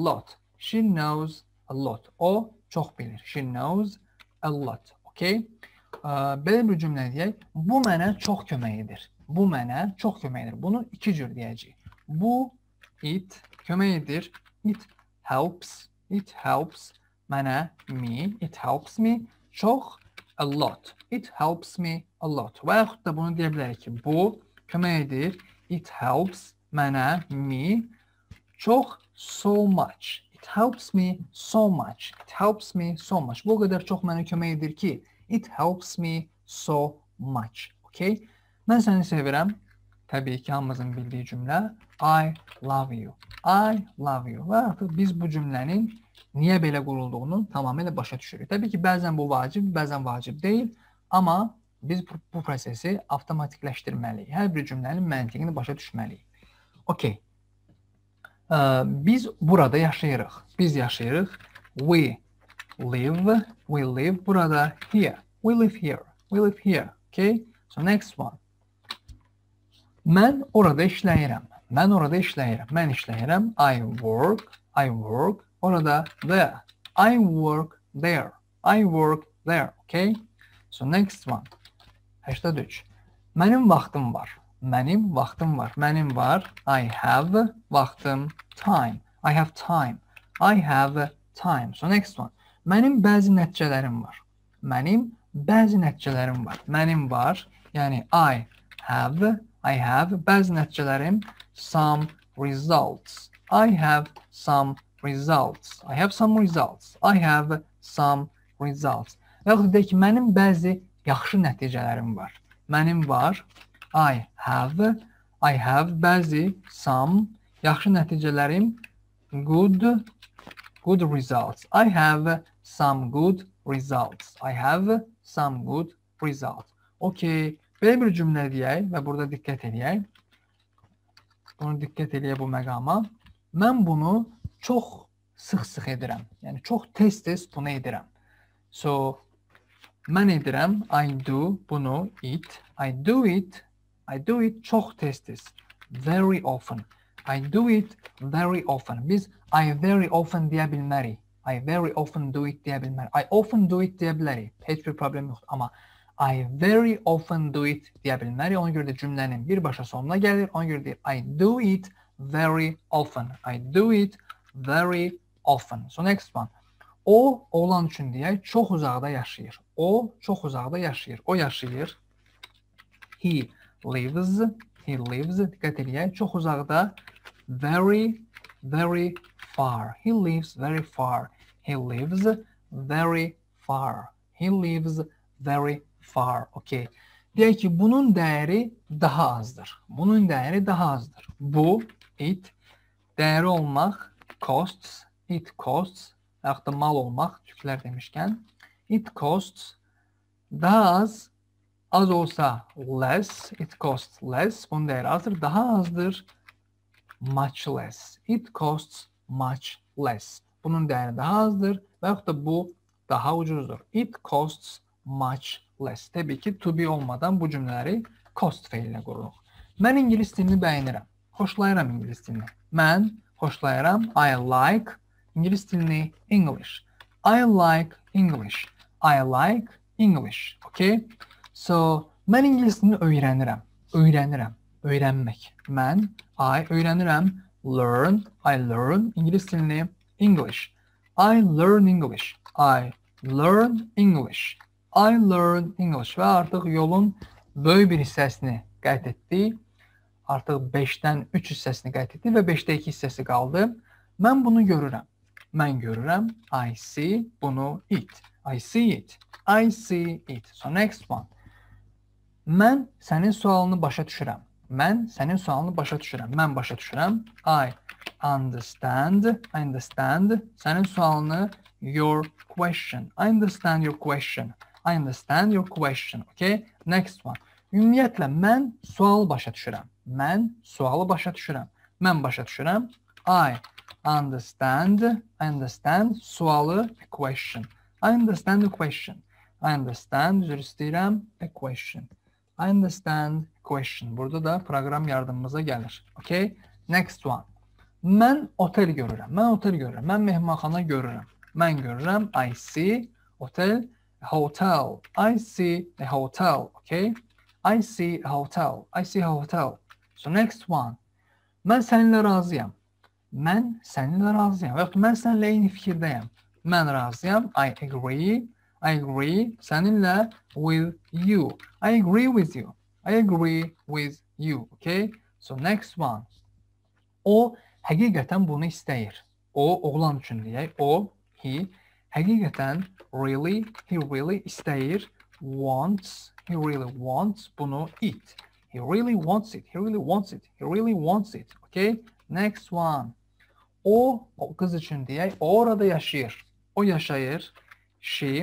Speaker 1: lot. O çox bilir. She knows a lot. Okay? Belə bir cümlə deyək. Bu mənə çox kömək edir. Bunu iki cür deyəcəyik. Bu, it, kömək edir. It helps. Mənə, me. It helps me. Çox, a lot. It helps me a lot. Və yaxud da bunu deyə bilərik ki, bu kömək edir. It helps mənə, me. Çox, so much. It helps me so much. Bu qədər çox mənə kömək edir ki, it helps me so much. Okay? Mən səni sevirəm. Təbii ki, hamımızın bildiyi cümlə. I love you. Və artıq biz bu cümlənin niyə belə qurulduğunu tamamilə başa düşürük. Təbii ki, bəzən bu vacib, bəzən vacib deyil. Amma biz bu prosesi avtomatikləşdirməliyik. Hər bir cümlənin məntiqini başa düşməliyik. Okay. Biz burada yaşayırıq. We live. Burada here. We live here. Okay? So next one. Mən orada işləyirəm. Mən işləyirəm. I work. Orada there. I work there. Okay? So next one. 83. Mənim vaxtım var. I have vaxtım. Time. I have time. So next one. Mənim bəzi nəticələrim var. Mənim var. Yəni I have bəzi nəticələrim. Some results. I have some results. I have some results. Və yaxud deyək ki, mənim bəzi yaxşı nəticələrim var. Mənim var. I have bəzi, some, yaxşı nəticələrim. Good results. I have some good results. Okay. Belə bir cümlə deyək və burada diqqət edək. Bu məqama. Mən bunu çox sıx edirəm. Yəni çox tez bunu edirəm. So, mən edirəm, I do bunu, it. I do it. I do it çox tez-tez. Very often. I do it very often. Biz I very often deyə bilmərik. I very often do it deyə bilmərik. I often do it deyə bilərik. Heç bir problem yoxdur. Amma I very often do it deyə bilmərik. Ona görə də cümlənin birbaşa sonuna gəlir. Ona görə deyir I do it very often. I do it very often. So next one. O, oğlan üçün deyək, çox uzaqda yaşayır. O, çox uzaqda yaşayır. O yaşayır. He lives. He lives. Diqqət edək. Çox uzaqda. Very, very far. He lives very far. He lives very far. He lives very far. Okay. Deyək ki, bunun dəyəri daha azdır. Bunun dəyəri daha azdır. Bu, it, dəyəri olmaq, costs, it costs, yaxud da mal olmaq, türklər demişkən, it costs, daha az olsa less, it costs less, bunun dəyəri azdır, daha azdır, much less, it costs much less, bunun dəyəri daha azdır və yaxud da bu daha ucuzdur, it costs much less. Təbii ki, to be olmadan bu cümlələri cost fe'ilə qururuq. Mən ingilis dilini bəyənirəm, xoşlayıram ingilis dilini. Mən xoşlayıram, I like ingilis dilini, English. I like English. I like English. Okay? So, mən ingilis dilini öyrənirəm. Öyrənmək. Mən, I öyrənirəm, learn, I learn ingilis dilini, English. I learn English. I learn English. I learn English. Və artıq yolun böyük bir hissəsini qət etdik. Artıq 5-dən 3 hissəsini qət etdik və 5-də 2 hissəsi qaldı. Mən bunu görürəm. Mən görürəm. I see bunu, it. I see it. I see it. So next one. Mən sənin sualını başa düşürəm. Mən sənin sualını başa düşürəm. Mən başa düşürəm. I understand. I understand. Sənin sualını, your question. I understand your question. I understand your question. Okay? Next one. Ümumiyyətlə, mən sualı başa düşürəm. Mən sualı başa düşürəm. Mən başa düşürəm. I understand. I understand sualı, a question. I understand the question. I understand, üzr istəyirəm, a question. I understand question. Burada da proqram yardımımıza gəlir. Okay? Next one. Mən otel görürəm. Mən otel görürəm. Mən mehmanxana görürəm. Mən görürəm. I see otel, a hotel. I see a hotel. Okay? I see a hotel. I see a hotel. So next one. Mən səninlə razıyam. Mən səninlə razıyam. Və yaxud mən səninlə eyni fikirdəyəm. Mən razıyam. I agree. I agree. Səninlə with you. I agree with you. I agree with you. Okay? So next one. O həqiqətən bunu istəyir. O, oğlan üçün deyək. O, he, həqiqətən really, he really istəyir. Wants, he really wants bunu, it. He really wants it. He really wants it. He really wants it. Okay? Next one. O qız üçün deyək. O orada yaşayır. O yaşayır. She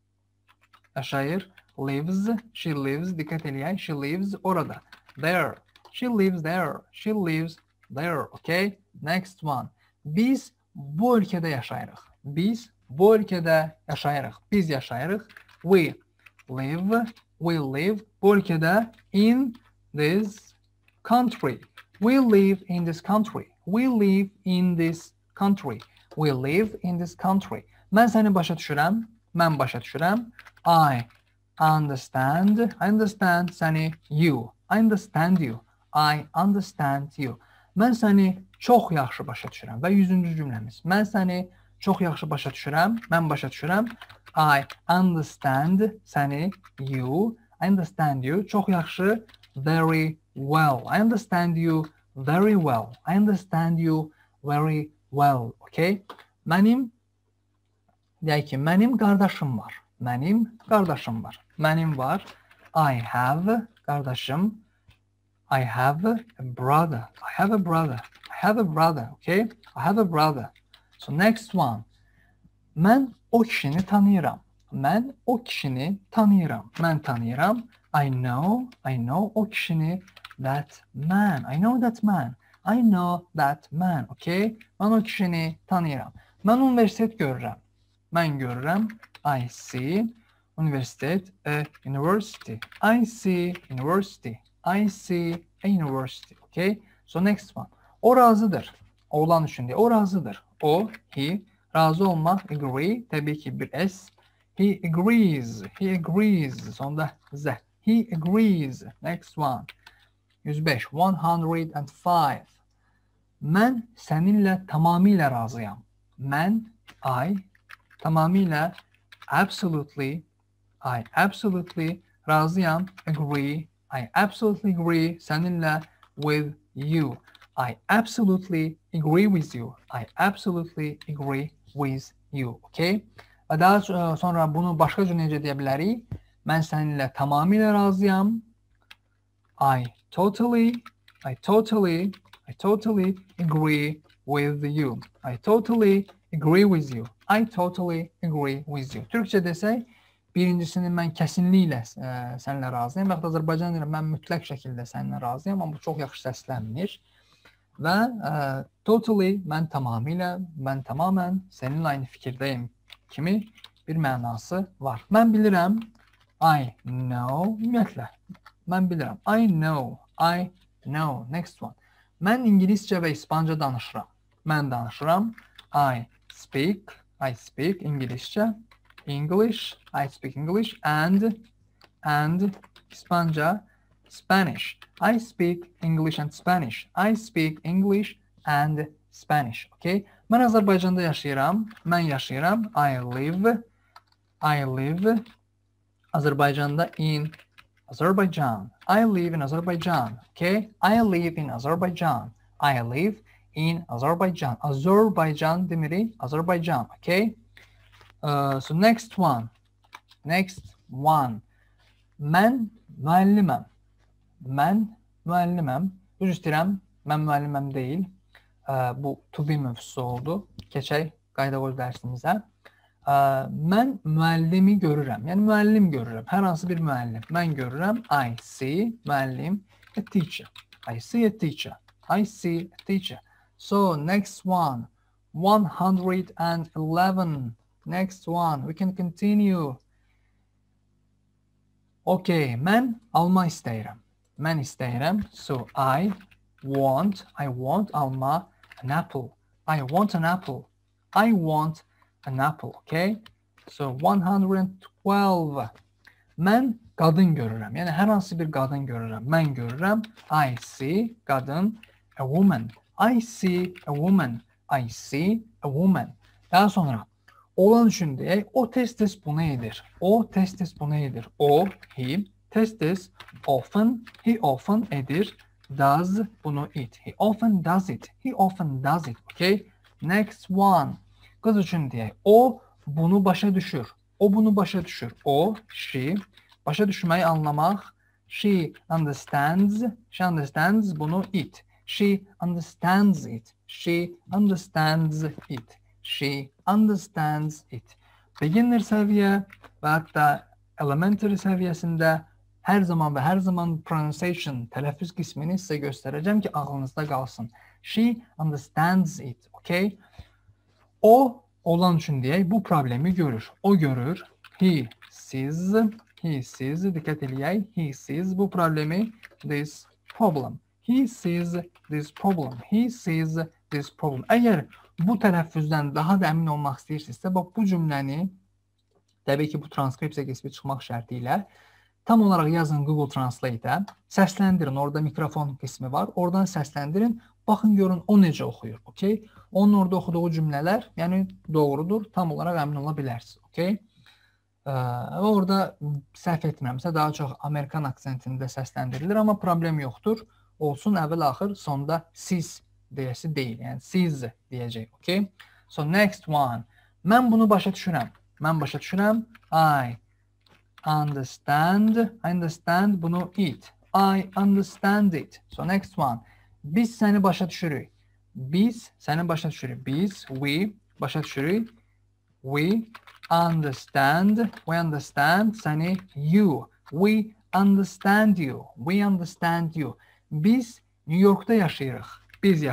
Speaker 1: yaşayır. Lives. She lives. Dikkat eləyək. She lives orada. There. She lives there. She lives there. Okay? Next one. Biz bu ölkədə yaşayırıq. Biz bu ölkədə yaşayırıq. Biz yaşayırıq. We live. We live. Bu ölkədə in this country. We live in this country. We live in this country. We live in this country. Mən səni başa düşürəm. Mən başa düşürəm. I understand. I understand səni. You. I understand you. I understand you. Mən səni çox yaxşı başa düşürəm. Və 100-cü cümləmiz. Mən səni çox yaxşı başa düşürəm. Mən başa düşürəm. I understand səni. You. I understand you. Çox yaxşı. Very well. I understand you very well. I understand you very well. Okay? Mənim deyək ki, mənim qardaşım var. Mənim qardaşım var. Mənim var. I have qardaşım. I have a brother. I have a brother. I have a brother. Okay? I have a brother. So next one. Mən o kişini tanıyıram. Mən o kişini tanıyıram. Mən tanıyıram. I know o kişini, that man. I know that man. I know that man. Okay? Mən o kişini tanıyıram. Mən universitet görürəm. Mən görürəm. I see universitet, a university. I see university. I see a university. Okay? So next one. O razıdır. Oğlan üçün diye. O razıdır. O, he, razı olmak, agree. Tabii ki bir S. He agrees. He agrees. Sonunda Z. He agrees. Next one. 105. 105. Mən səninlə tamamilə razıyam. Mən, I, tamamilə, absolutely, I absolutely razıyam, agree, I absolutely agree səninlə, with you. I absolutely agree with you. I absolutely agree with you. Okay? Və daha sonra bunu başqa cür necə deyə bilərik? Mən səninlə tamamilə razıyam. I totally agree with you. I totally agree with you. I totally agree with you. Türkçe desək, birincisini mən kəsinliklə səninlə razıyam. Və Azərbaycan dilində mən mütləq şəkildə səninlə razıyam, amma bu çox yaxşı səslənmir. Və totally, mən tamamilə, mən tamamən səninlə aynı fikirdəyim kimi bir mənası var. Mən bilirəm, I know, ümumiyyətlə, mən bilirəm. I know. Next one. Mən İngiliscə və İspanca danışıram. Mən danışıram. I speak İngiliscə. I speak English and İspanca, Spanish. I speak English and Spanish. I speak English and Spanish. Okay? Mən Azərbaycanda yaşayıram. Mən yaşayıram. I live Azərbaycanda in Azerbaijan. I live in Azerbaijan. Okay? I live in Azerbaijan. I live in Azerbaijan. Azerbaijan demirik, Azerbaijan. Okay? So next one. Mən müəlliməm. Düz istəyirəm, mən müəlliməm deyil. Bu to be mövzusu oldu. Keçək qayda qoydu dərsimizə. Mən müəllimi görürəm. Yəni müəllim görürəm. Hər hansı bir müəllim. Mən görürəm. I see müəllim, a teacher. I see a teacher. I see a teacher. So next one. 111. Next one. We can continue. Okay. Mən alma istəyirəm. Mən istəyirəm. So I want alma, an apple. I want an apple. I want an apple. Okay? So 112. Mən qadın görürəm. Yəni hər hansı bir qadın görürəm. Mən görürəm. I see qadın, a woman. I see a woman. I see a woman. Daha sonra olan üçün deyək, o tez-tez bunu edir. O tez-tez bunu edir. O, he, tez-tez, often, he often edir. Does bunu it. He often does it. He often does it. Okay? Next one. Qız üçün deyək. O bunu başa düşür. O bunu başa düşür. O, she, başa düşməyi anlamaq. She understands. She understands bunu it. She understands it. She understands it. She understands it. Beginner səviyyə və hətta elementary səviyyəsində hər zaman pronunciation, tələffüz qismini sizə göstərəcəm ki, ağlınızda qalsın. She understands it. Okay? O, olan üçün deyək, bu problemi görür. O görür. He sees, dikkat eləyək. He sees bu problemi, this problem. He sees this problem. He sees this problem. Əgər bu tələffüzdən daha da əmin olmaq istəyirsinizsə, bax bu cümləni, təbii ki, bu transkripsiya qismi çıxmaq şərti ilə tam olaraq yazın Google Translate-ə, səsləndirin, orada mikrofon qismi var, oradan səsləndirin, baxın görün o necə oxuyur, okay? Onun orada oxuduğu cümlələr, yəni doğrudur, tam olaraq əmin ola bilərsiniz, okay? Və orada səhv etmirəmsə, daha çox Amerikan aksentində səsləndirilir, amma problem yoxdur, olsun əvvəl-axır, sonda siz deyəsi deyil, yəni siz deyəcək, okay? So next one, mən bunu başa düşürəm, I understand bunu it. I understand it. So next one. Biz səni başa düşürük. Biz we başa düşürük. We understand səni you. We understand you. Biz New York'ta yaşayırıq. We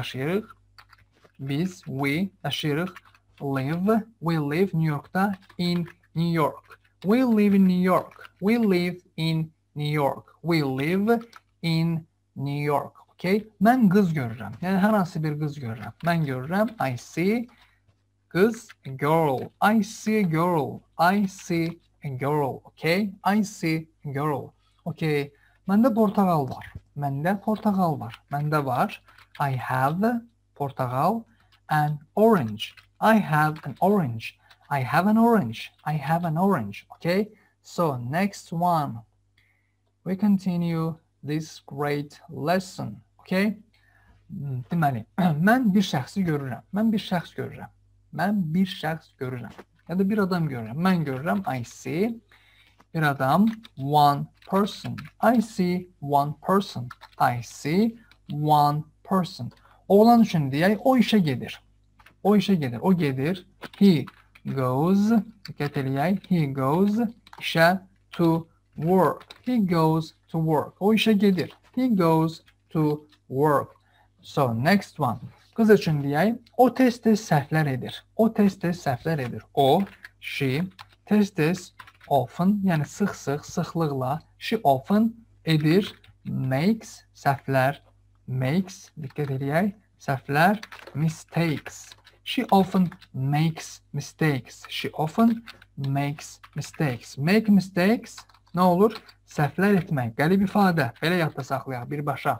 Speaker 1: yaşayırıq. We live New York'ta in New York. We live in New York. We live in New York. We live in New York. Okay? Mən qız görürəm. Yəni hər hansı bir qız görürəm. Mən görürəm. I see qız, a girl. I see a girl. I see a girl. Okay? I see a girl. Okay. Məndə portağal var. Məndə portağal var. Məndə var. I have portağal and orange. I have an orange. I have an orange. I have an orange. Okay? So next one. We continue this great lesson. Okay? Deməli, mən bir şəxsi görürəm. Mən bir şəxs görürəm. Mən bir şəxs görürəm. Ya da bir adam görürəm. Mən görürəm. I see. Bir adam. One person. I see one person. I see one person. Oğlan üçün deyək, o işə gedir. O işə gedir. O gedir. He goes. Dikkat eləyək. He goes işə to work. He goes to work. O işə gedir. He goes to work. So next one. Qız üçün deyək, o tez-tez səhvlər edir. O tez-tez səhvlər edir. O, she, tez-tez, often, yəni sıx-sıx, sıxlıqla, she often edir, makes, səhvlər, makes, dikkat eləyək, səhvlər, mistakes. She often makes mistakes. She often makes mistakes. Make mistakes nə olur? Səhvlər etmək. Qərib ifadə. Belə yadda saxlayaq birbaşa.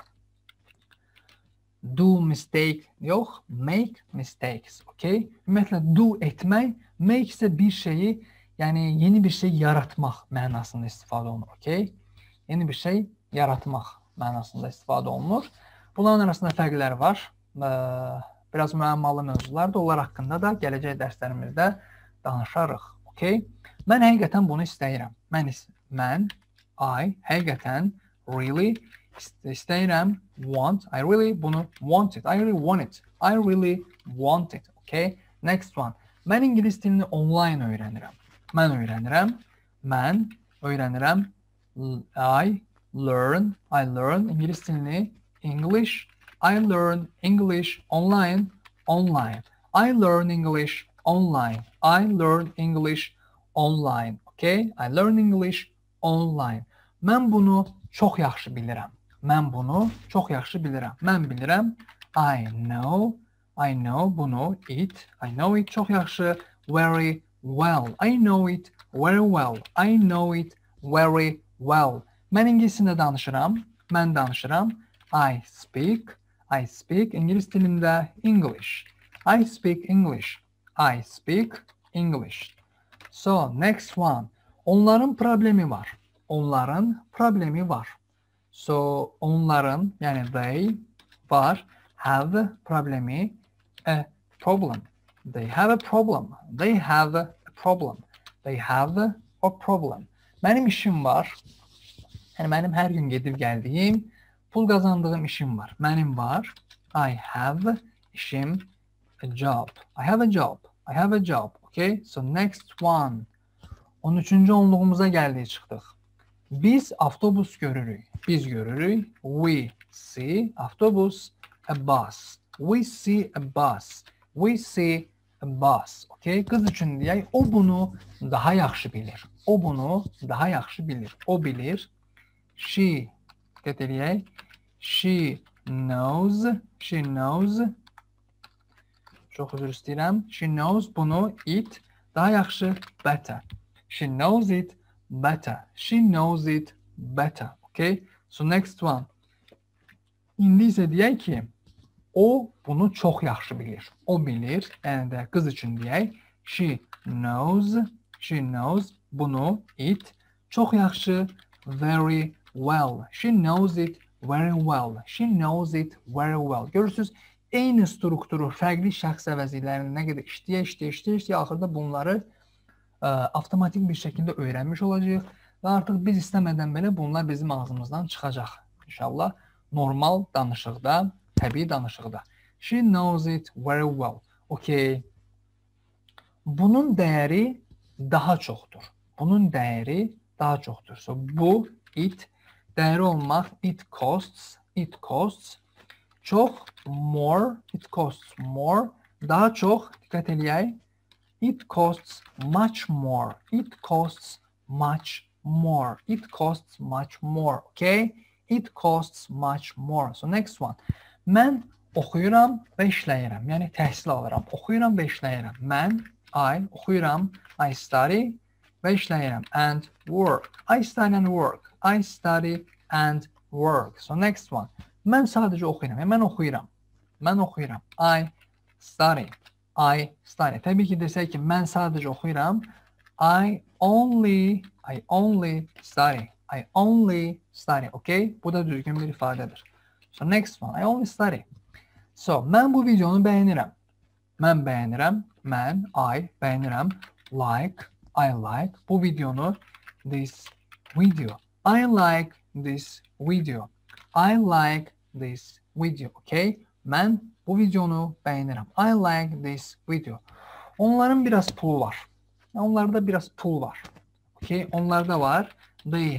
Speaker 1: Do mistake yox, make mistakes. Okay? Ümumiyyətlə, do etmək, make isə bir şeyi, yəni yeni bir şey yaratmaq mənasında istifadə olunur. Okay? Yeni bir şey yaratmaq mənasında istifadə olunur. Bunların arasında fərqlər var. Biraz müəmmalı mövzulardır. Onlar haqqında da gələcək dərslərimizdə danışarıq. Okay? Mən həqiqətən bunu istəyirəm. I həqiqətən really istəyirəm, want, I really bunu want it. I really want it. I really want it. Okay? Next one. Mən ingilis dilini online öyrənirəm. Mən öyrənirəm. Mən öyrənirəm. I learn ingilis dilini English. I learn English online. I learn English online. I learn English online. Okay? I learn English online. Mən bunu çox yaxşı bilirəm. Mən bunu çox yaxşı bilirəm. Mən bilirəm. I know bunu, it. I know it çox yaxşı. Very well. I know it very well. I know it very well. Mən ingiliscə danışıram. Mən danışıram. I speak İngilis dilində English. I speak English. I speak English. So, next one. Onların problemi var. Onların problemi var. So, onların, yəni they var. Have problemi, a problem. They have a problem. They have a problem. They have a problem. Mənim işim var. Yəni, mənim hər gün gedib gəldiyim, pul qazandığım işim var. Mənim var. I have işim, a job. I have a job. I have a job. Okay? So next one. 13-cü onluğumuza gəldik, çıxdıq. Biz avtobus görürük. Biz görürük. We see avtobus, a bus. We see a bus. We see a bus. Okay? Qız üçün deyək, o bunu daha yaxşı bilir. O bunu daha yaxşı bilir. O bilir. She, dikkat eləyək. She knows. Çox üzr istəyirəm. She knows bunu, it, daha yaxşı, better. She knows it better. She knows it better. Okay? So next one. İndi isə deyək ki, o bunu çox yaxşı bilir. O bilir. Yəni də qız üçün deyək. She knows bunu, it, çox yaxşı, very well. She knows it very well. She knows it very well. Görürsünüz, eyni strukturu fərqli şəxs əvəzliklərini nə qədər işləyə, axırda bunları avtomatik bir şəkildə öyrənmiş olacağıq və artıq biz istəmədən belə bunlar bizim ağzımızdan çıxacaq. İnşallah normal danışıqda, təbii danışıqda. She knows it very well. Okay. Bunun dəyəri daha çoxdur. Bunun dəyəri daha çoxdur. So bu, it, dəyəri olmaq, it costs, çox, more, it costs more, daha çox, diqqət eləyək, It costs much more. It costs much more. It costs much more. Okay? It costs much more. So next one. Mən oxuyuram və işləyirəm. Yəni təhsil alıram. Oxuyuram və işləyirəm. Mən, I oxuyuram, I study və işləyirəm. And work. I study and work. I study and work. So next one. Mən sadəcə oxuyuram. Yəni mən oxuyuram. Mən oxuyuram. I study. I study. Təbii ki desək ki mən sadəcə oxuyuram. I only study. I only study. Okay? Bu da düzgün bir ifadədir. So next one. I only study. So mən bu videonu bəyənirəm. Mən bəyənirəm. Mən, I bəyənirəm. Like, I like. Bu videonu, this video. I like this video. I like this video. Okay? Mən bu videonu bəyənirəm. I like this video. Onların biraz pulu var. Onlarda biraz pul var. Okay? Onlarda var. They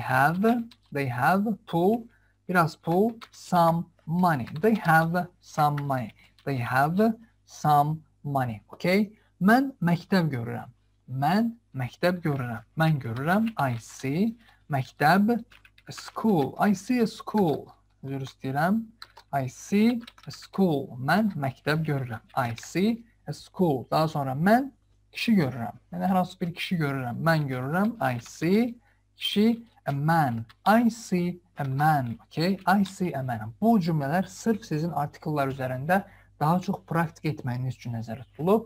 Speaker 1: have pul. Biraz pul. Some money. They have some money. They have some money. Okay? Mən məktəb görürəm. Mən məktəb görürəm. Mən görürəm. I see. Məktəb. A school. I see a school. Üzr istəyirəm. I see a school. Mən məktəb görürəm. I see a school. Daha sonra mən kişi görürəm. Yəni hər hansı bir kişi görürəm. Mən görürəm. I see kişi, a man. I see a man. Okay? I see a man. Bu cümlələr sırf sizin artikellər üzərində daha çox praktik etməyiniz üçün nəzərdə tutulub.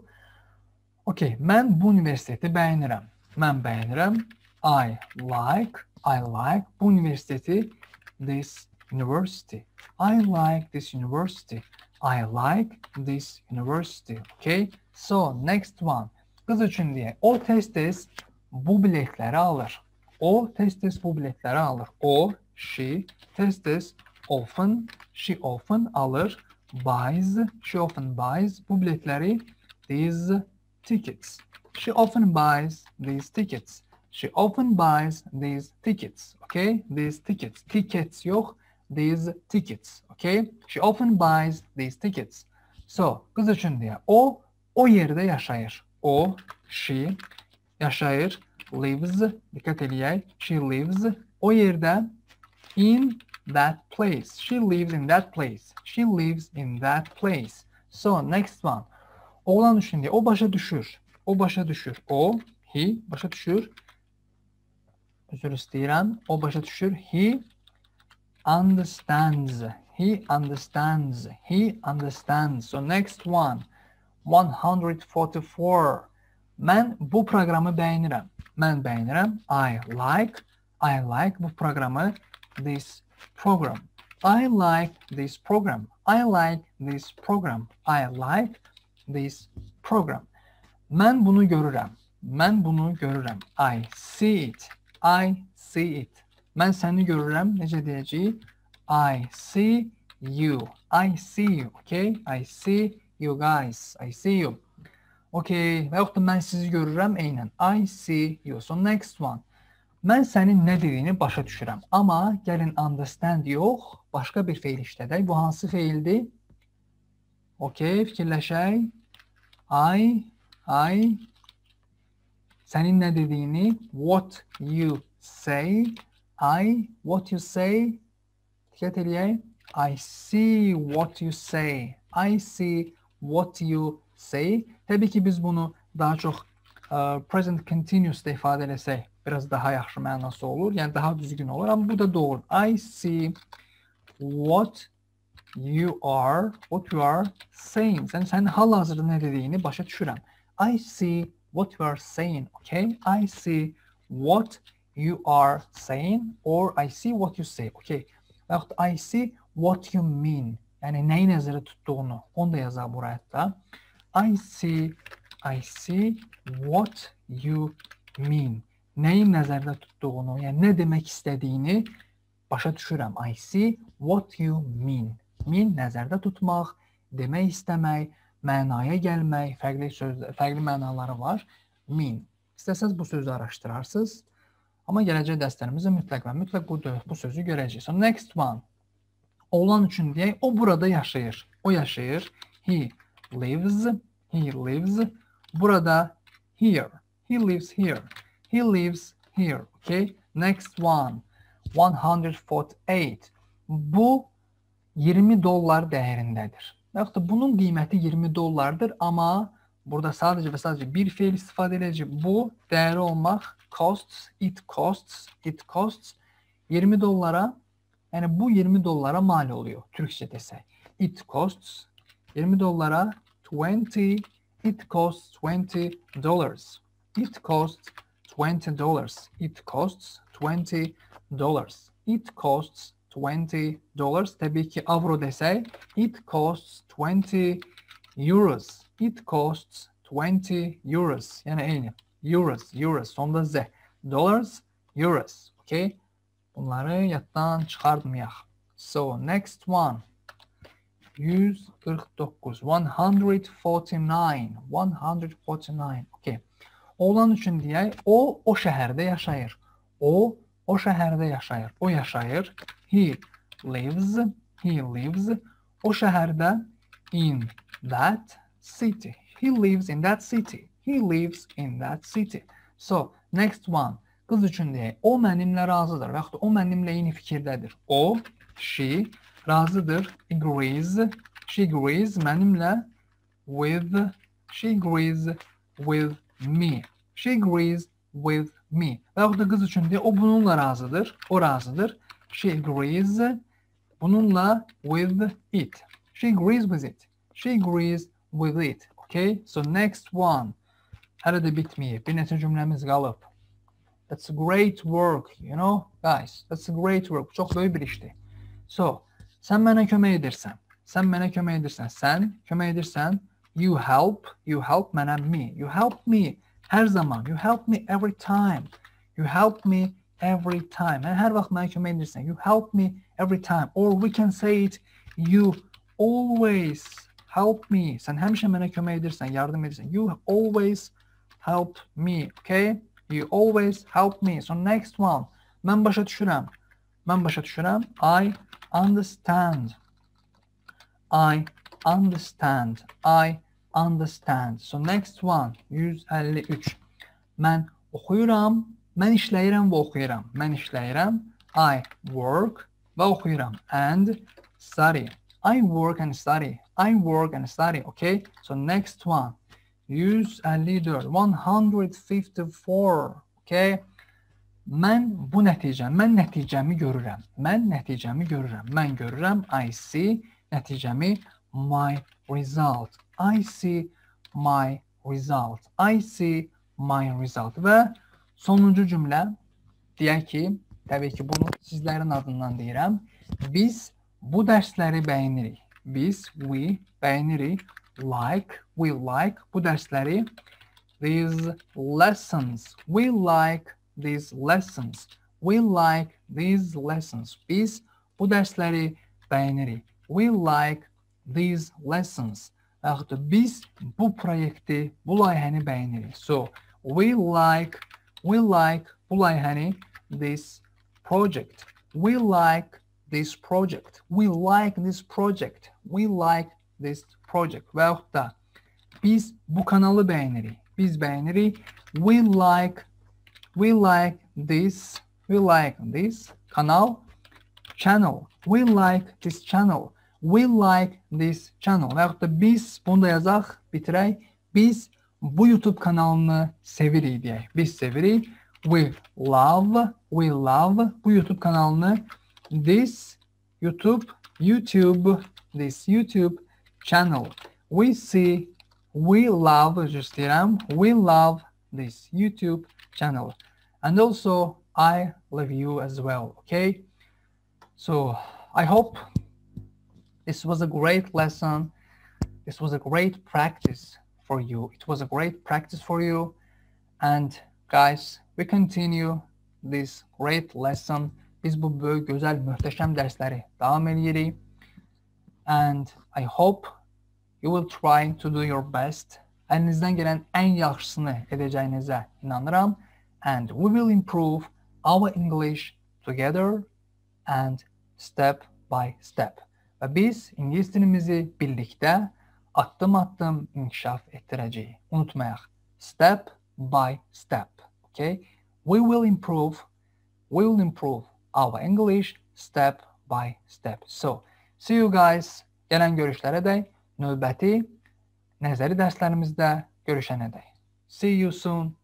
Speaker 1: Okay, mən bu universiteti bəyənirəm. Mən bəyənirəm. I like bu universiteti, this university. I like this university. I like this university. Okay? So, next one. Qız üçün deyək. O tez-tez bu biletləri alır. O tez-tez bu biletləri alır. O, she, tez-tez, often, she often alır. Buys, she often buys bu biletləri. These tickets. She often buys these tickets. She often buys these tickets. Okay? These tickets. Tickets yox. These tickets. Okay? She often buys these tickets. So, qız üçün deyək. O yerdə yaşayır. O, she, yaşayır. Lives, dikkat eləyək. She lives. O yerdə. In that place. She lives in that place. She lives in that place. So, next one. Oğlan üçün deyək. O başa düşür. O başa düşür. O, he, başa düşür. Üzr istəyirəm. O başa düşür. He understands. He understands. He understands. So next one. 144. Mən bu proqramı bəyənirəm. Mən bəyənirəm. I like bu proqramı. This program. I like this program. I like this program. I like this program. Mən bunu görürəm. Mən bunu görürəm. I see it. I see it. Mən səni görürəm. Necə deyəcəyik? I see you. I see you. Okay? I see you guys. I see you. Okay. Və yoxdur mən sizi görürəm. Eynən. I see you. So next one. Mən sənin nə dediyini başa düşürəm. Amma gəlin understand yox. Başqa bir feil işlədək. Bu hansı feildir? Okay. Fikirləşək. I sənin nə dediyini, what you say, what you say, dikkat eləyək, I see what you say, I see what you say. Təbii ki, biz bunu daha çox present continuously ifadə eləsək, biraz daha yaxşı mənası olur, yəni daha düzgün olur, amma bu da doğru. I see what you are saying. Sənin hal-hazırda nə dediyini başa düşürəm. I see what you are saying, okay? I see what you are saying or I see what you say, okay? Və yaxud I see what you mean. Yəni nəyi nəzərdə tutduğunu, onu da yazaq buraya da. I see what you mean. Nəyi nəzərdə tutduğunu, yəni nə demək istədiyini başa düşürəm. I see what you mean. Mean nəzərdə tutmaq, demək istəmək, mənaya gəlmək, fərqli mənaları var. Mean. İstəsəz bu sözü araşdırarsınız. Amma gələcək dərslərimizdə mütləq bu sözü görəcəyik. So next one. Oğlan üçün deyək, o burada yaşayır. O yaşayır. He lives. Burada here. He lives here. He lives here. Okay. Next one. 148. Bu 20 dollar değerindedir. Yaxud da bunun qiyməti 20 dollardır, amma burada sadəcə və sadəcə bir feil istifadə edəcək. Bu dəyəri olmaq costs, it costs, it costs 20 dollara, yəni bu 20 dollara mal oluyor Türkçe desək. It costs 20 dollara 20, it costs 20 dollars. It costs 20 dollars. It costs 20 dollars. It costs 20 dollars. Tabii ki avro desək, it costs 20 euros. It costs 20 euros. Yəni eyni. Euros, euros. Sonda z. Dollars, euros. Okay? Bunları yaddan çıxartmayaq. So, next one. 149. 149. 149. Okay. Oğlan üçün deyək, o şəhərdə yaşayır. O şəhərdə yaşayır. O yaşayır. He lives. He lives. O şəhərdə. In that city. He lives in that city. He lives in that city. So, next one. Qız üçün deyək, o mənimlə razıdır və yaxud o mənimlə eyni fikirdədir. O, she, razıdır, agrees, she agrees mənimlə, with, she agrees with me. She agrees with me. Və yaxud da qız üçün deyək, o bununla razıdır, o razıdır, she agrees bununla with it. She agrees with it. She agrees with it. Okay? So next one. Hələ də bitməyib. Bir neçə cümləmiz qalıb. That's great work, you know, guys. That's great work. Çox böyük bir işdir. So, sən mənə kömək edirsən. Sən mənə kömək edirsən. Sən kömək edirsən. You help mənə me. You help me hər zaman. You help me every time. You help me every time. Yəni hər vaxt mənə kömək edirsən. You help me every time. Or we can say it. You always help me. Sən həmişə mənə kömək edirsən, yardım edirsən. You always help me. Okay? You always help me. So next one. Mən başa düşürəm. Mən başa düşürəm. I understand. I understand. I understand. So next one. 153. Mən oxuyuram. Mən işləyirəm və oxuyuram. Mən işləyirəm. I work və oxuyuram. And study. I work and study. I work and study. Okay? So next one. 154. 154. Okay? Mən nəticəmi görürəm. Mən nəticəmi görürəm. Mən görürəm. I see. Nəticəmi. My result. I see my result. I see my result. Və sonuncu cümlə. Deyək ki, təbii ki, bunu sizlərin adından deyirəm. Biz bu dərsləri bəyənirik. Biz, we, bəyənirik. We like bu dərsləri. These lessons. We like these lessons. We like these lessons. Biz bu dərsləri bəyənirik. We like these lessons. Və yaxud da biz bu proyekti, bu layihəni bəyənirik. So, we like bu layihəni, this project. We like this project. We like this project. We like this project. Və yaxud da biz bu kanalı bəyənirik. Biz bəyənirik. We like this kanal, channel. We like this channel. We like this channel. Və yaxud da biz, bunu da yazaq, bitirək. Biz bu YouTube kanalını sevirik deyək. Biz sevirik. We love bu YouTube kanalını. This YouTube channel. We love this YouTube channel. And also, I love you as well, okay? So, I hope this was a great lesson. This was a great practice for you. It was a great practice for you. And guys, we continue this great lesson. Biz bu böyük, gözəl, möhtəşəm dərsləri davam edirik. And I hope you will try to do your best. Əlinizdən gələn ən yaxşısını edəcəyinizə inanıram. And we will improve our English together and step by step. Və biz İngilis dilimizi birlikdə addım-addım inkişaf etdirəcəyik. Unutmayaq. Step by step. Okay? We will improve our English step by step. So, see you guys. Gələn görüşlərə dək, növbəti nəzəri dərslərimizdə görüşənə dək. See you soon.